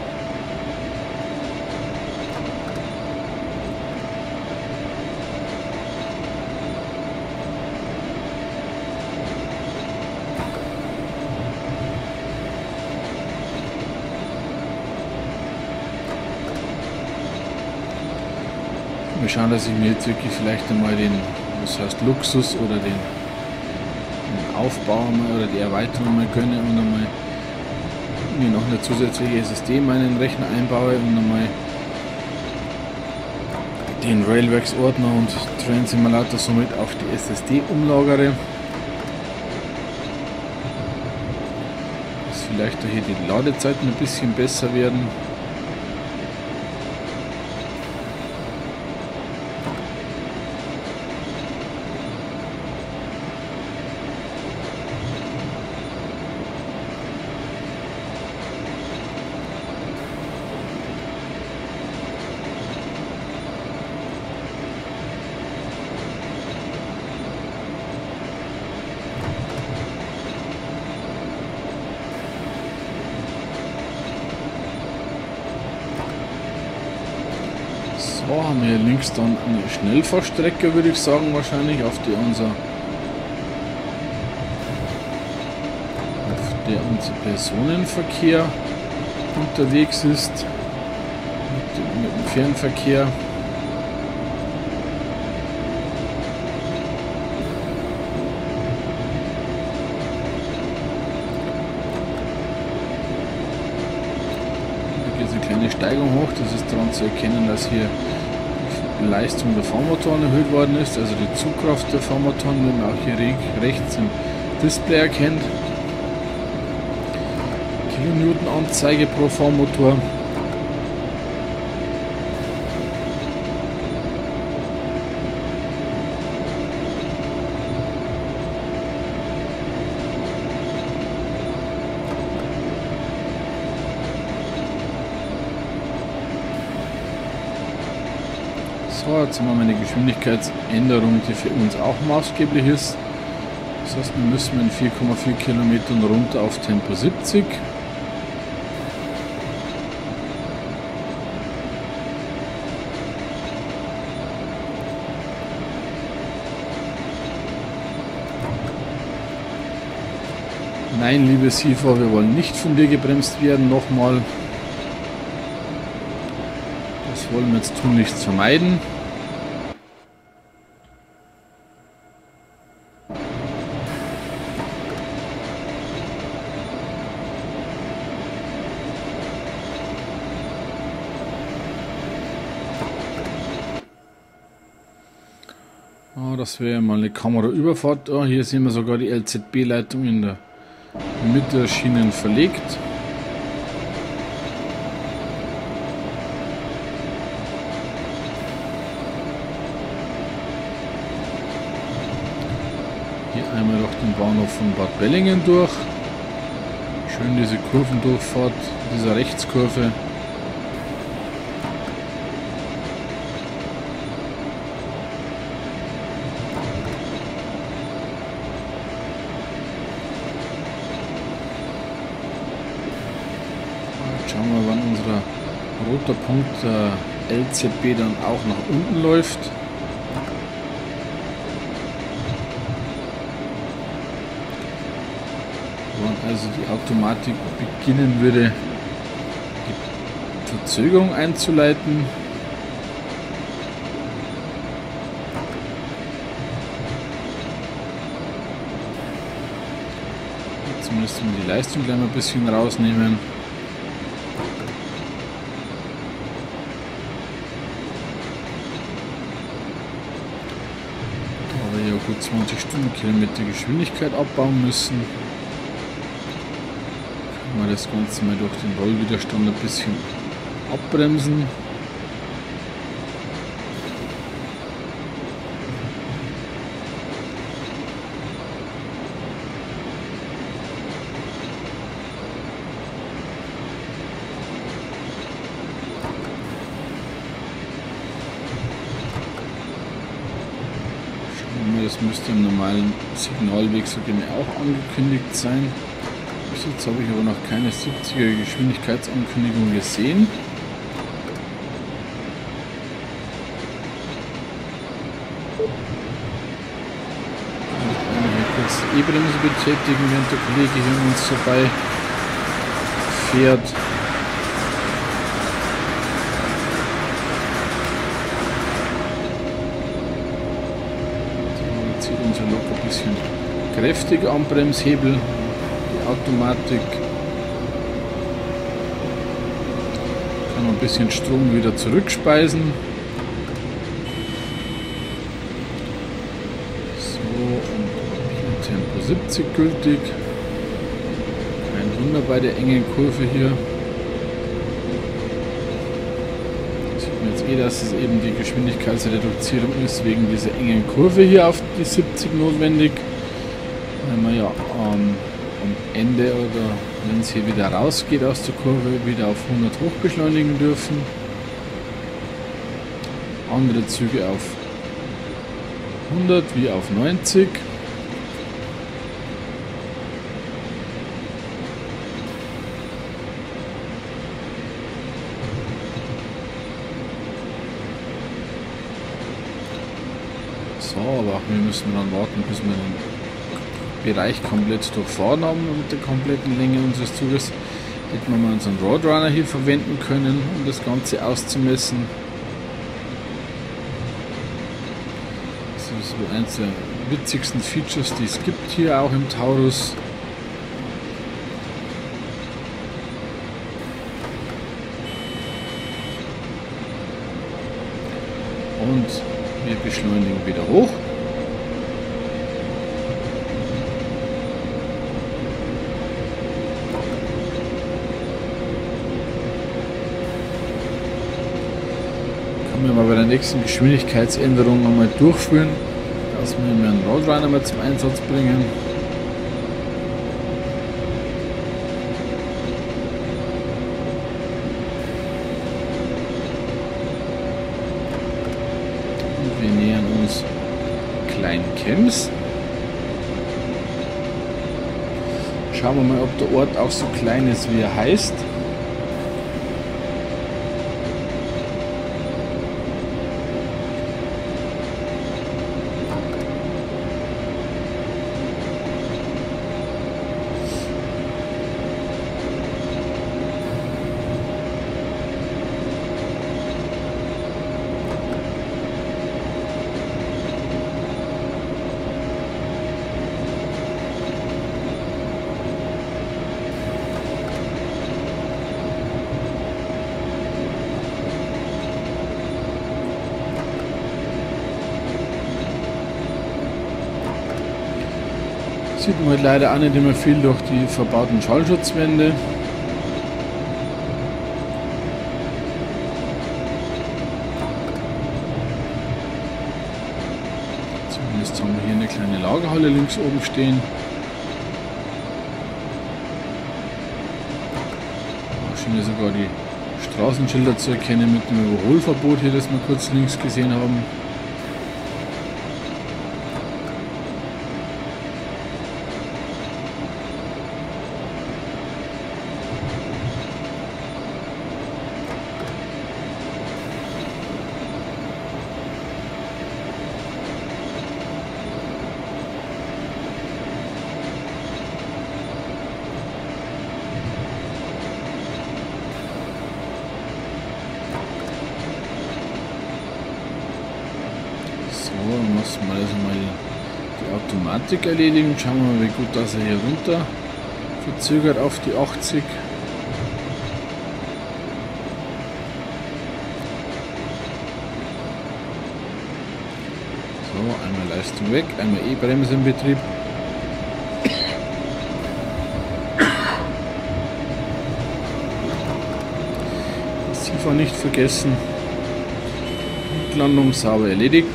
Wir schauen, dass ich mir jetzt wirklich vielleicht einmal den, was heißt Luxus oder den Aufbau mal oder die Erweiterung mal gönne und einmal mir noch eine zusätzliche SSD in meinen Rechner einbaue und einmal den Railworks Ordner und Train Simulator somit auf die SSD umlagere. Dass vielleicht hier die Ladezeiten ein bisschen besser werden. So, haben wir hier links dann eine Schnellfahrstrecke, würde ich sagen, wahrscheinlich, auf der unser Personenverkehr unterwegs ist, mit dem Fernverkehr. Hier geht eine kleine Steigung hoch, das ist daran zu erkennen, dass hier Leistung der Fahrmotoren erhöht worden ist, also die Zugkraft der Fahrmotoren, wie man auch hier rechts im Display erkennt. Kilonewton Anzeige pro Fahrmotor. So, jetzt haben wir eine Geschwindigkeitsänderung, die für uns auch maßgeblich ist. Das heißt, wir müssen in 4,4 Kilometern runter auf Tempo 70. Nein, liebe SIFA, wir wollen nicht von dir gebremst werden, nochmal. Das wollen wir jetzt tunlichst vermeiden. Das wäre mal eine Kameraüberfahrt. Oh, hier sehen wir sogar die LZB-Leitung in der Mitte der Schienen verlegt. Hier einmal durch den Bahnhof von Bad Bellingen durch. Schön diese Kurvendurchfahrt, dieser Rechtskurve. Schauen wir, wann unser roter Punkt LZB dann auch nach unten läuft. Wann also die Automatik beginnen würde, die Verzögerung einzuleiten. Jetzt müssen wir die Leistung gleich mal ein bisschen rausnehmen. Gut 20 Stundenkilometer Geschwindigkeit abbauen müssen. Können wir das Ganze mal durch den Rollwiderstand ein bisschen abbremsen. Das müsste im normalen Signalweg so genau auch angekündigt sein. Bis jetzt habe ich aber noch keine 70er Geschwindigkeitsankündigung gesehen. Ich kurz die E-Bremse betätigen, während der Kollege hier an uns vorbei fährt. Unser Lok ein bisschen kräftiger am Bremshebel, die Automatik kann man ein bisschen Strom wieder zurückspeisen. So, und hier Tempo 70 gültig. Kein Wunder bei der engen Kurve hier. Dass es eben die Geschwindigkeitsreduzierung ist, wegen dieser engen Kurve hier auf die 70 notwendig. Wenn wir ja am Ende oder wenn es hier wieder rausgeht aus der Kurve, wieder auf 100 hoch beschleunigen dürfen. Andere Züge auf 100 wie auf 90. So, aber auch wir müssen dann warten, bis wir den Bereich komplett durchfahren haben mit der kompletten Länge unseres Zuges. Hätten wir mal unseren Roadrunner hier verwenden können, um das Ganze auszumessen. Das ist eines der witzigsten Features, die es gibt hier auch im Taurus. Und wir beschleunigen wieder hoch. Können wir mal bei der nächsten Geschwindigkeitsänderung nochmal durchführen, dass wir einen Roadrunner mal zum Einsatz bringen. Und wir nähern uns Klein-Kems. Schauen wir mal, ob der Ort auch so klein ist, wie er heißt. Sieht man halt leider auch nicht immer viel durch die verbauten Schallschutzwände. Zumindest haben wir hier eine kleine Lagerhalle links oben stehen. Da schien ja sogar die Straßenschilder zu erkennen mit dem Überholverbot hier, das wir kurz links gesehen haben. Dann muss man also mal die Automatik erledigen. Schauen wir mal, wie gut das er hier runter verzögert auf die 80. So, einmal Leistung weg, einmal E-Bremse in Betrieb. Passivfahr nicht vergessen. Landung sauber erledigt.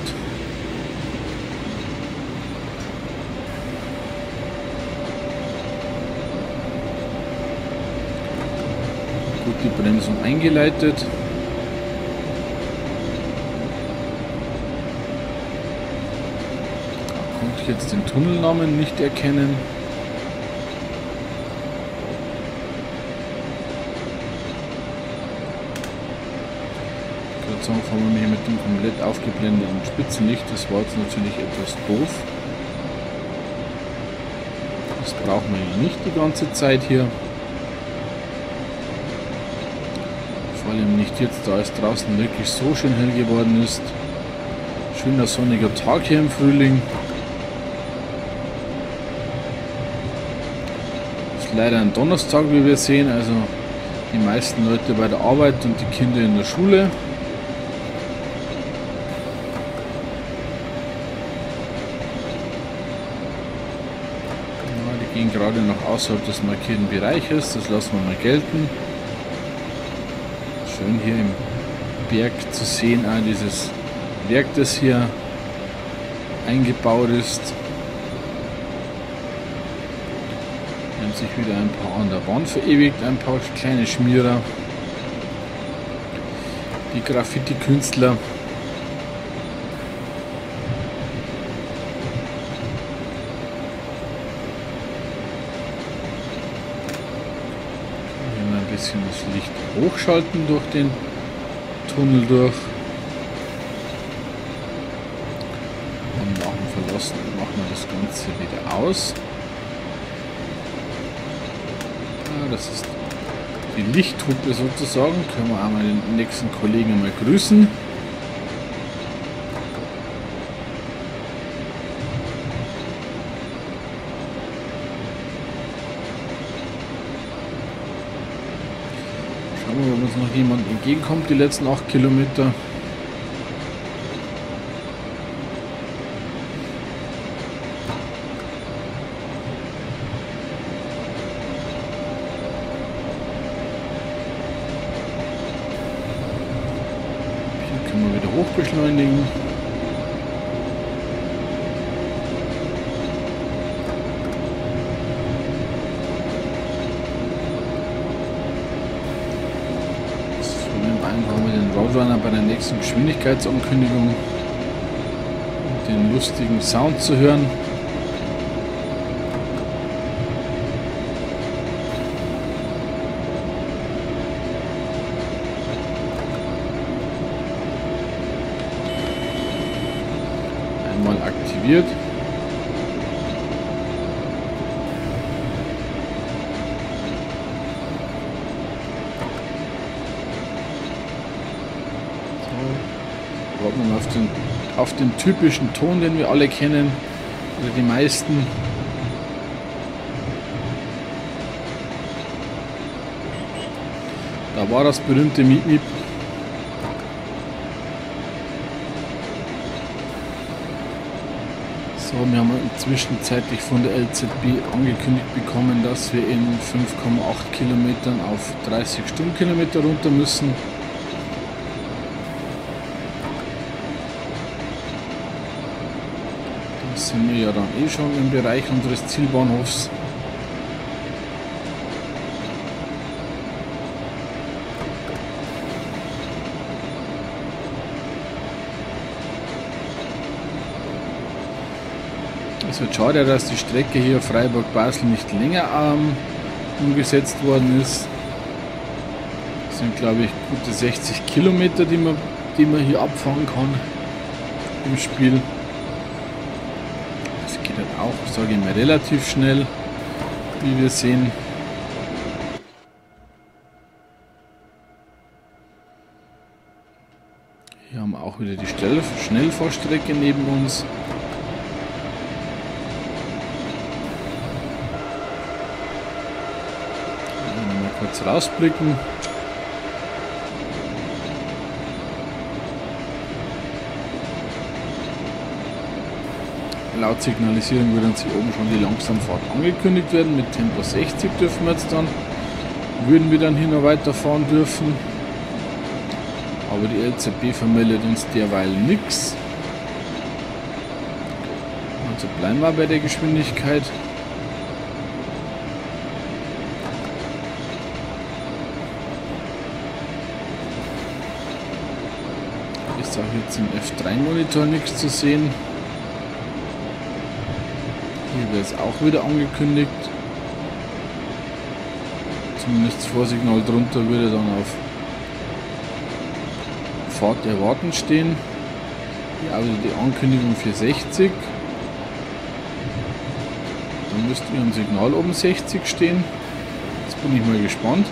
Gut die Bremsung eingeleitet. Da konnte ich jetzt den Tunnelnamen nicht erkennen. Ich würde sagen, fahren wir hier mit dem komplett aufgeblendeten Spitzenlicht. Das war jetzt natürlich etwas doof. Das brauchen wir ja nicht die ganze Zeit hier. Vor allem nicht jetzt, da es draußen wirklich so schön hell geworden ist. Schöner sonniger Tag hier im Frühling. Ist leider ein Donnerstag, wie wir sehen, also die meisten Leute bei der Arbeit und die Kinder in der Schule. Ja, die gehen gerade noch außerhalb des markierten Bereiches, das lassen wir mal gelten. Schön hier im Berg zu sehen, auch dieses Werk, das hier eingebaut ist. Hier haben sich wieder ein paar an der Wand verewigt, ein paar kleine Schmierer, die Graffiti-Künstler. Hier mal ein bisschen das Licht hochschalten durch den Tunnel durch. Und nach dem Verlassen machen wir das Ganze wieder aus. Ja, das ist die Lichthupe sozusagen. Können wir einmal den nächsten Kollegen mal grüßen. Schauen wir mal, ob uns noch jemand entgegenkommt, die letzten 8 Kilometer. hochbeschleunigen. So, nehmen wir einfach mal den Roadrunner bei der nächsten Geschwindigkeitsankündigung, um den lustigen Sound zu hören. Aktiviert. So, warten wir mal auf den typischen Ton, den wir alle kennen, oder die meisten. Da war das berühmte Miep Miep. So, wir haben zwischenzeitlich von der LZB angekündigt bekommen, dass wir in 5,8 Kilometern auf 30 Stundenkilometer runter müssen. Da sind wir ja dann eh schon im Bereich unseres Zielbahnhofs. Es wird schade, dass die Strecke hier Freiburg-Basel nicht länger umgesetzt worden ist. Das sind, glaube ich, gute 60 Kilometer, die man hier abfahren kann im Spiel. Das geht halt auch, sage ich mal, relativ schnell, wie wir sehen. Hier haben wir auch wieder die Schnellfahrstrecke neben uns. Kurz rausblicken. Laut Signalisierung wird uns hier oben schon die Langsamfahrt angekündigt werden. Mit Tempo 60 dürfen wir jetzt dann, würden wir dann hier noch weiterfahren dürfen. Aber die LZB vermeldet uns derweil nichts. Also bleiben wir bei der Geschwindigkeit. Ist auch jetzt im F3-Monitor nichts zu sehen. Hier wird es auch wieder angekündigt. Zumindest das Vorsignal drunter würde dann auf Fahrt erwarten stehen. Hier auch wieder die Ankündigung für 60. Dann müsste hier im Signal oben 60 stehen. Jetzt bin ich mal gespannt.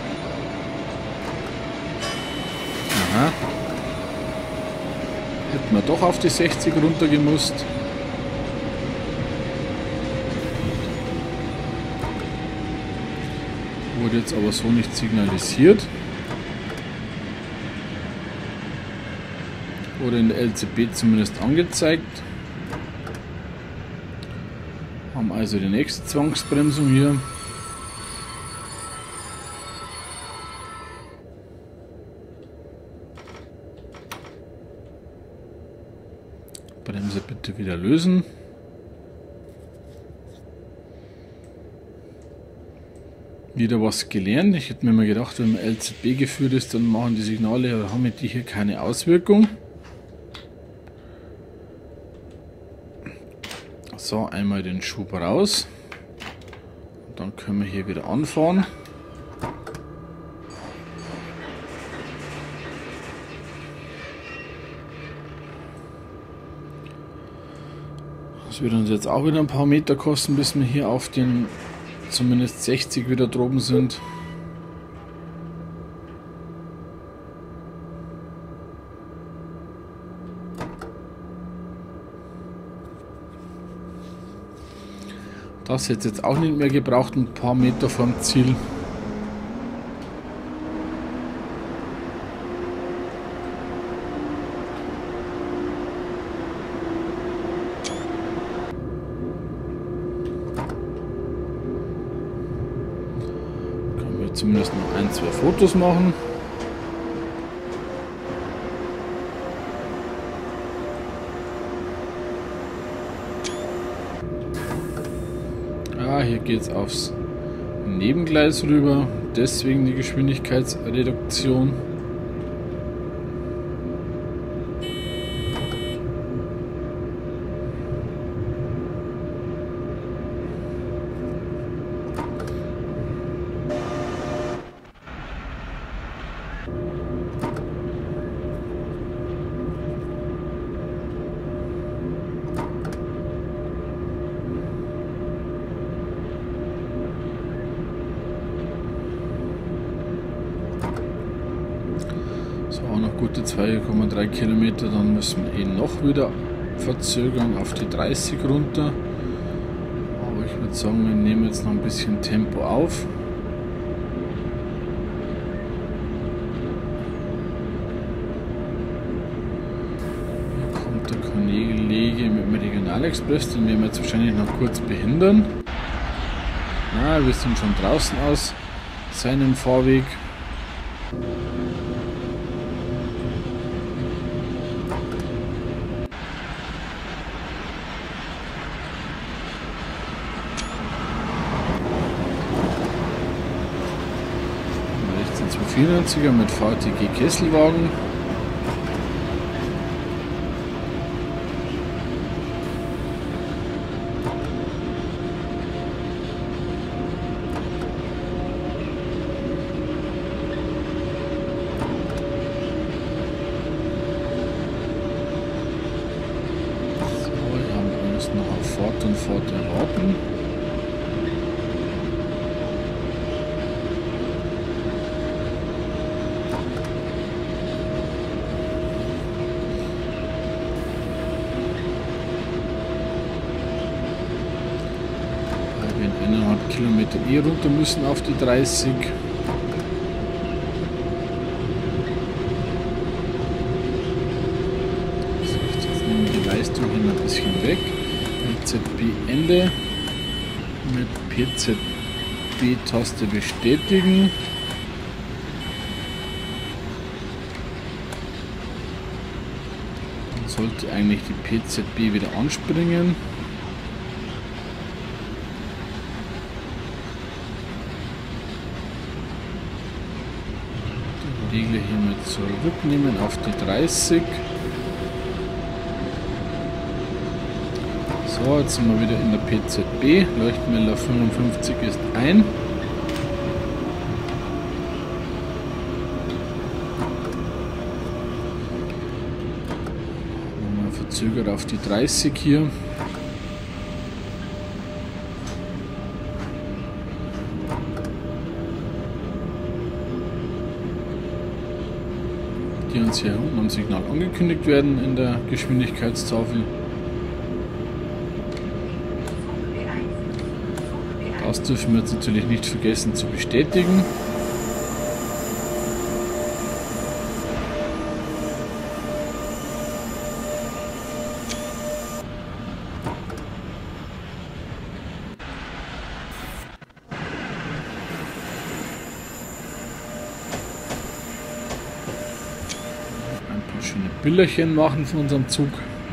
Aha. Hätten wir doch auf die 60 runter gemusst. Wurde jetzt aber so nicht signalisiert. Oder in der LZB zumindest angezeigt. Haben also die nächste Zwangsbremsung hier. Bremse bitte wieder lösen. Wieder was gelernt. Ich hätte mir mal gedacht, wenn man LZB geführt ist, dann machen die Signale oder haben die hier keine Auswirkung. So, einmal den Schub raus. Und dann können wir hier wieder anfahren. Das wird uns jetzt auch wieder ein paar Meter kosten, bis wir hier auf den zumindest 60 wieder droben sind. Das hätte jetzt auch nicht mehr gebraucht, ein paar Meter vom Ziel. Können wir zumindest noch ein, zwei Fotos machen. hier geht es aufs Nebengleis rüber, deswegen die Geschwindigkeitsreduktion. Auch noch gute 2,3 Kilometer, dann müssen wir noch wieder verzögern auf die 30 runter. Aber ich würde sagen, wir nehmen jetzt noch ein bisschen Tempo auf. Hier kommt der Kollege mit dem Regionalexpress, den werden wir jetzt wahrscheinlich noch kurz behindern. Na, wir sind schon draußen aus seinem Fahrweg. Ein 294er mit VTG Kesselwagen. So, wir müssen noch auf Fahrt und Fahrt erwarten. Weil wir 1,5 Kilometer runter müssen auf die 30. Jetzt nehmen wir die Leistung hin ein bisschen weg. PZB Ende. Mit PZB-Taste bestätigen. Dann sollte eigentlich die PZB wieder anspringen. Den Regler hier mit zurücknehmen auf die 30. So, jetzt sind wir wieder in der PZB. Leuchtmelder 55 ist ein. Nochmal verzögert auf die 30 hier. Die uns hier unten am Signal angekündigt werden in der Geschwindigkeitstafel. Das dürfen wir jetzt natürlich nicht vergessen zu bestätigen. Ein paar schöne Bilderchen machen von unserem Zug.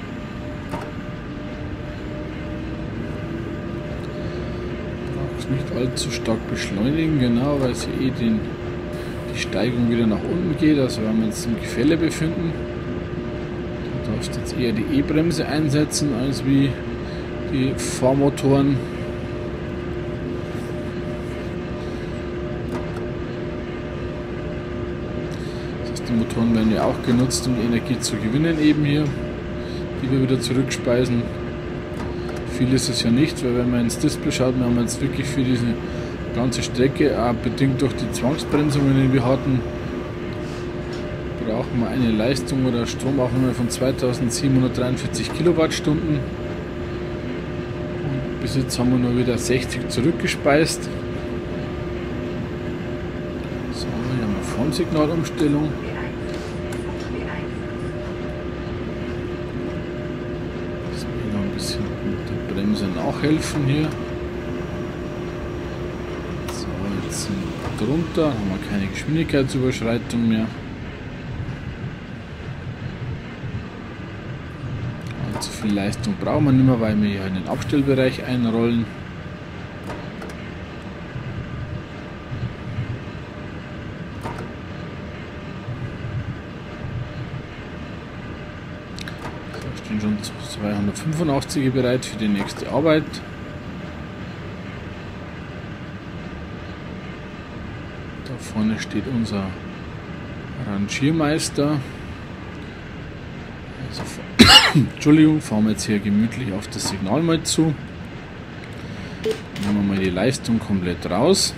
Nicht allzu stark beschleunigen, genau, weil sie die Steigung wieder nach unten geht, also wenn wir uns im Gefälle befinden. Du darfst jetzt eher die E-Bremse einsetzen als wie die Fahrmotoren. Das heißt, die Motoren werden ja auch genutzt, um die Energie zu gewinnen eben hier, die wir wieder zurückspeisen. Viel ist es ja nicht, weil wenn man ins Display schaut, wir haben jetzt wirklich für diese ganze Strecke, auch bedingt durch die Zwangsbremsungen, die wir hatten, brauchen wir eine Leistung oder Stromaufnahme von 2743 Kilowattstunden. Und bis jetzt haben wir nur wieder 60 zurückgespeist. So, hier haben wir Formsignalumstellung. Bremse nachhelfen hier. So, jetzt sind wir drunter, haben wir keine Geschwindigkeitsüberschreitung mehr. Allzu viel Leistung brauchen wir nicht mehr, weil wir hier in den Abstellbereich einrollen. sind schon 285er bereit für die nächste Arbeit. Da vorne steht unser Rangiermeister. Also, Entschuldigung, fahren wir jetzt hier gemütlich auf das Signal mal zu. Nehmen wir mal die Leistung komplett raus.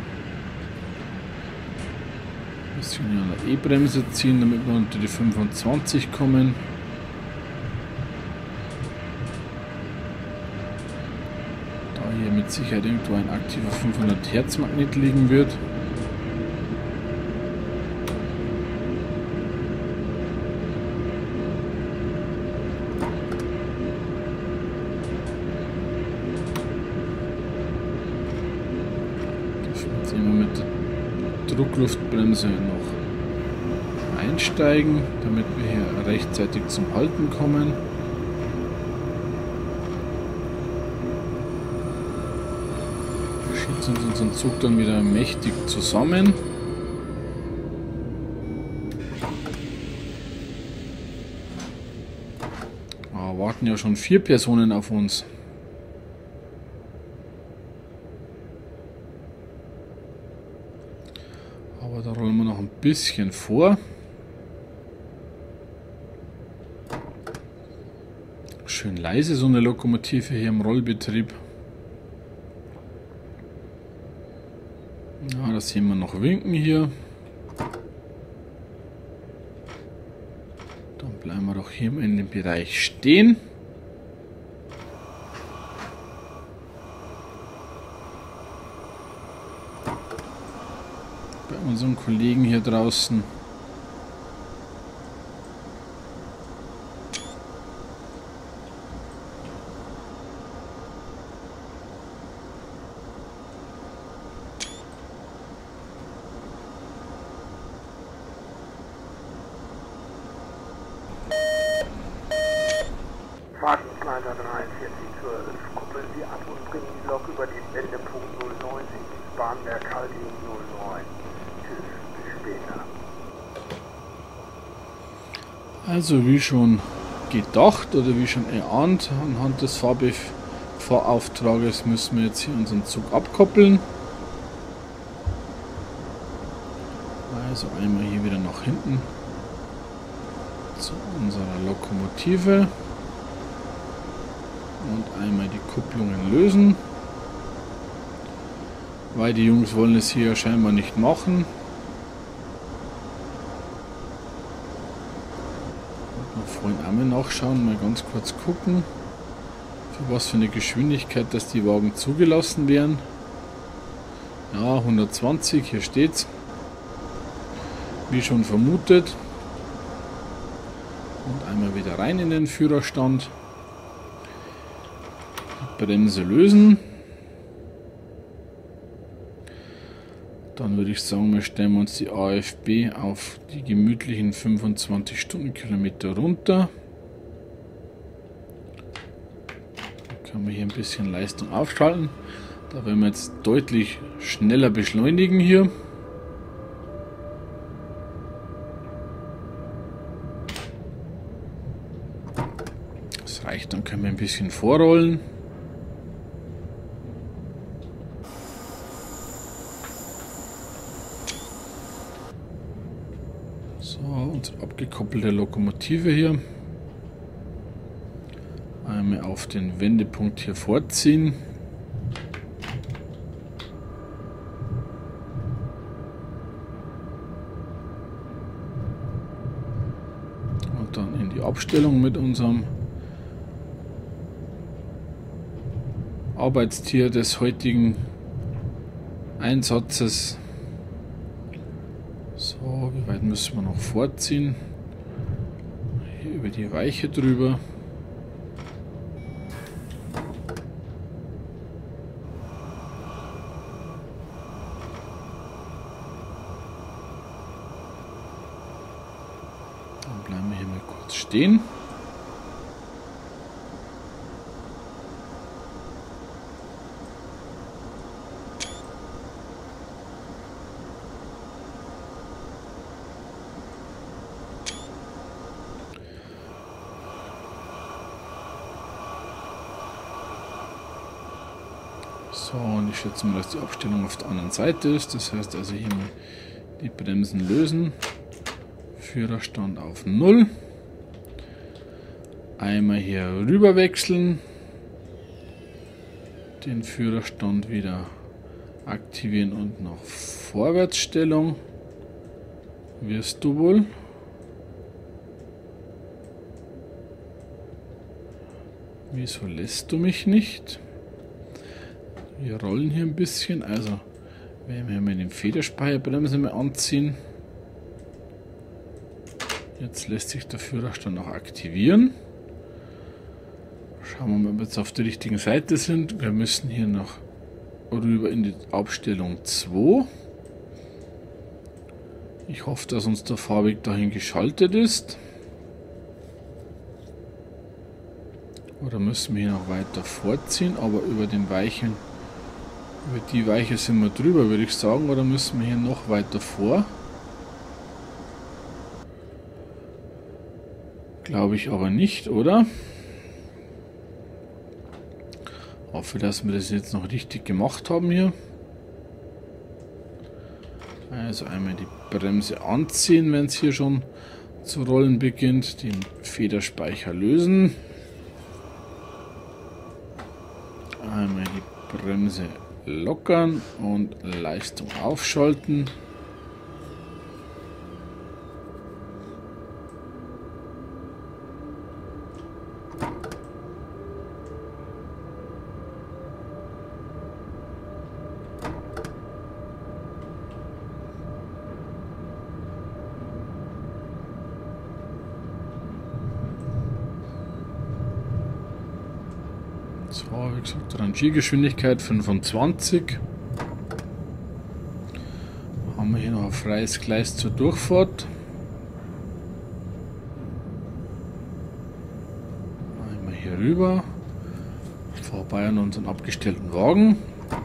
Ein bisschen an der E-Bremse ziehen, damit wir unter die 25 kommen. Da hier mit Sicherheit irgendwo ein aktiver 500 Hertz Magnet liegen wird. Jetzt immer mit der Druckluftbremse noch einsteigen, damit wir hier rechtzeitig zum Halten kommen. Wir schießen uns unseren Zug dann wieder mächtig zusammen. Warten ja schon 4 Personen auf uns. Aber da rollen wir noch ein bisschen vor. Schön leise so eine Lokomotive hier im Rollbetrieb. Ja, da sehen wir noch winken hier. Dann bleiben wir doch hier in dem Bereich stehen. Bei unseren Kollegen hier draußen. Fahrdienstleiter 4312, kuppeln Sie ab und bringen die Lok über den Wendepunkt 090 ins Bahnwerk Halding 09. Tschüss, bis später. Also wie schon gedacht oder wie schon erahnt, anhand des Fahrauftrages müssen wir jetzt hier unseren Zug abkoppeln. Also einmal hier wieder nach hinten zu unserer Lokomotive. Und einmal die Kupplungen lösen, weil die Jungs wollen es hier scheinbar nicht machen. Mal vorhin einmal nachschauen, mal ganz kurz gucken, für was für eine Geschwindigkeit, dass die Wagen zugelassen werden. Ja, 120, hier steht's. Wie schon vermutet. Und einmal wieder rein in den Führerstand. Bremse lösen. Dann würde ich sagen, wir stellen uns die AFB auf die gemütlichen 25 Stundenkilometer runter. Dann können wir hier ein bisschen Leistung aufschalten. Da werden wir jetzt deutlich schneller beschleunigen hier. Das reicht, dann können wir ein bisschen vorrollen. So, unsere abgekoppelte Lokomotive hier. Einmal auf den Wendepunkt hier vorziehen. Und dann in die Abstellung mit unserem Arbeitstier des heutigen Einsatzes. So, wie weit müssen wir noch vorziehen? Hier über die Weiche drüber. Dann bleiben wir hier mal kurz stehen. So, und ich schätze mal, dass die Abstellung auf der anderen Seite ist. Das heißt also hier mal die Bremsen lösen. Führerstand auf 0. Einmal hier rüber wechseln. Den Führerstand wieder aktivieren und nach Vorwärtsstellung. Wirst du wohl? Wieso lässt du mich nicht? Wir rollen hier ein bisschen, also werden wir mal den Federspeicherbremse mal anziehen. Jetzt lässt sich der Führerstand auch aktivieren. Schauen wir mal, ob wir jetzt auf der richtigen Seite sind. Wir müssen hier noch rüber in die Abstellung 2. Ich hoffe, dass uns der Fahrweg dahin geschaltet ist. Oder müssen wir hier noch weiter vorziehen, aber über die Weiche sind wir drüber, würde ich sagen, oder müssen wir hier noch weiter vor? Glaube ich aber nicht, oder? Hoffe, dass wir das jetzt noch richtig gemacht haben hier. Also einmal die Bremse anziehen, wenn es hier schon zu rollen beginnt. Den Federspeicher lösen. Einmal die Bremse lockern und Leistung aufschalten. So, wie gesagt, Rangiergeschwindigkeit 25. Haben wir hier noch ein freies Gleis zur Durchfahrt. Einmal hier rüber, vorbei an unseren abgestellten Wagen.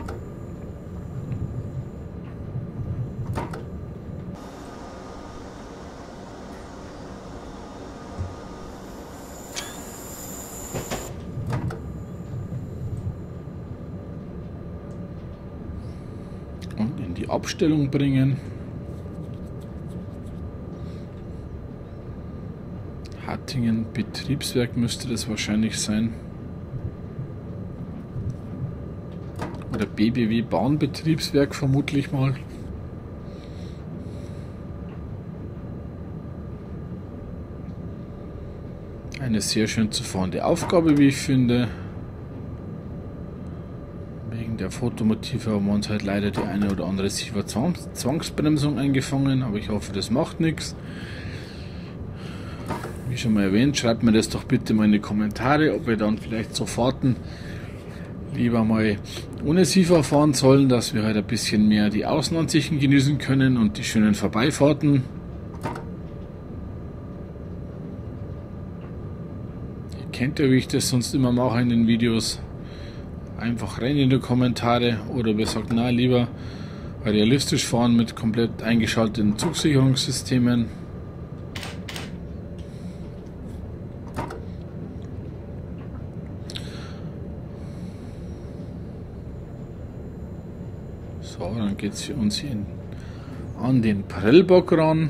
Und in die Abstellung bringen. Hattingen Betriebswerk müsste das wahrscheinlich sein. Oder BBW Bahnbetriebswerk vermutlich mal. Eine sehr schön zu fahrende Aufgabe, wie ich finde. Wegen der Fotomotive haben wir uns halt leider die eine oder andere Zwangsbremsung eingefangen, aber ich hoffe, das macht nichts. Wie schon mal erwähnt, schreibt mir das doch bitte mal in die Kommentare, ob wir dann vielleicht so Fahrten lieber mal ohne SIFA fahren sollen, dass wir halt ein bisschen mehr die Außenansichten genießen können und die schönen Vorbeifahrten. Ihr kennt ja, wie ich das sonst immer mache in den Videos. Einfach rein in die Kommentare oder wer sagt, na lieber realistisch fahren mit komplett eingeschalteten Zugsicherungssystemen. So, dann geht es für uns hier an den Prellbock ran.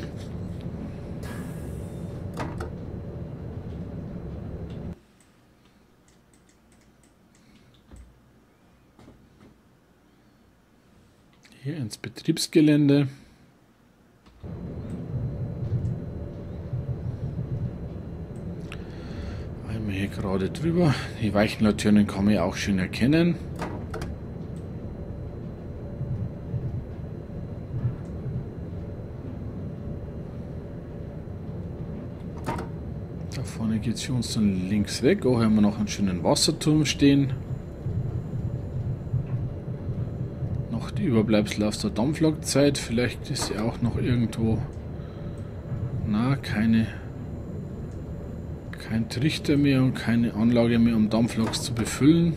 Hier ins Betriebsgelände. Einmal hier gerade drüber. Die Weichenlaternen kann man ja auch schön erkennen. Da vorne geht es für uns dann links weg. Auch haben wir noch einen schönen Wasserturm stehen. Noch die Überbleibsel aus der Dampflokzeit. Vielleicht ist sie auch noch irgendwo. Na, kein Trichter mehr und keine Anlage mehr, um Dampfloks zu befüllen.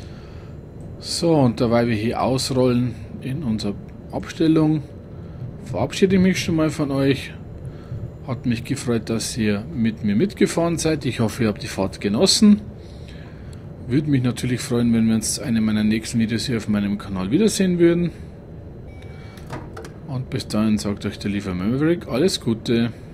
So, und dabei wir hier ausrollen in unserer Abstellung, verabschiede ich mich schon mal von euch. Hat mich gefreut, dass ihr mit mir mitgefahren seid. Ich hoffe, ihr habt die Fahrt genossen. Würde mich natürlich freuen, wenn wir uns einem meiner nächsten Videos hier auf meinem Kanal wiedersehen würden. Und bis dahin sagt euch der liebe Maverick alles Gute.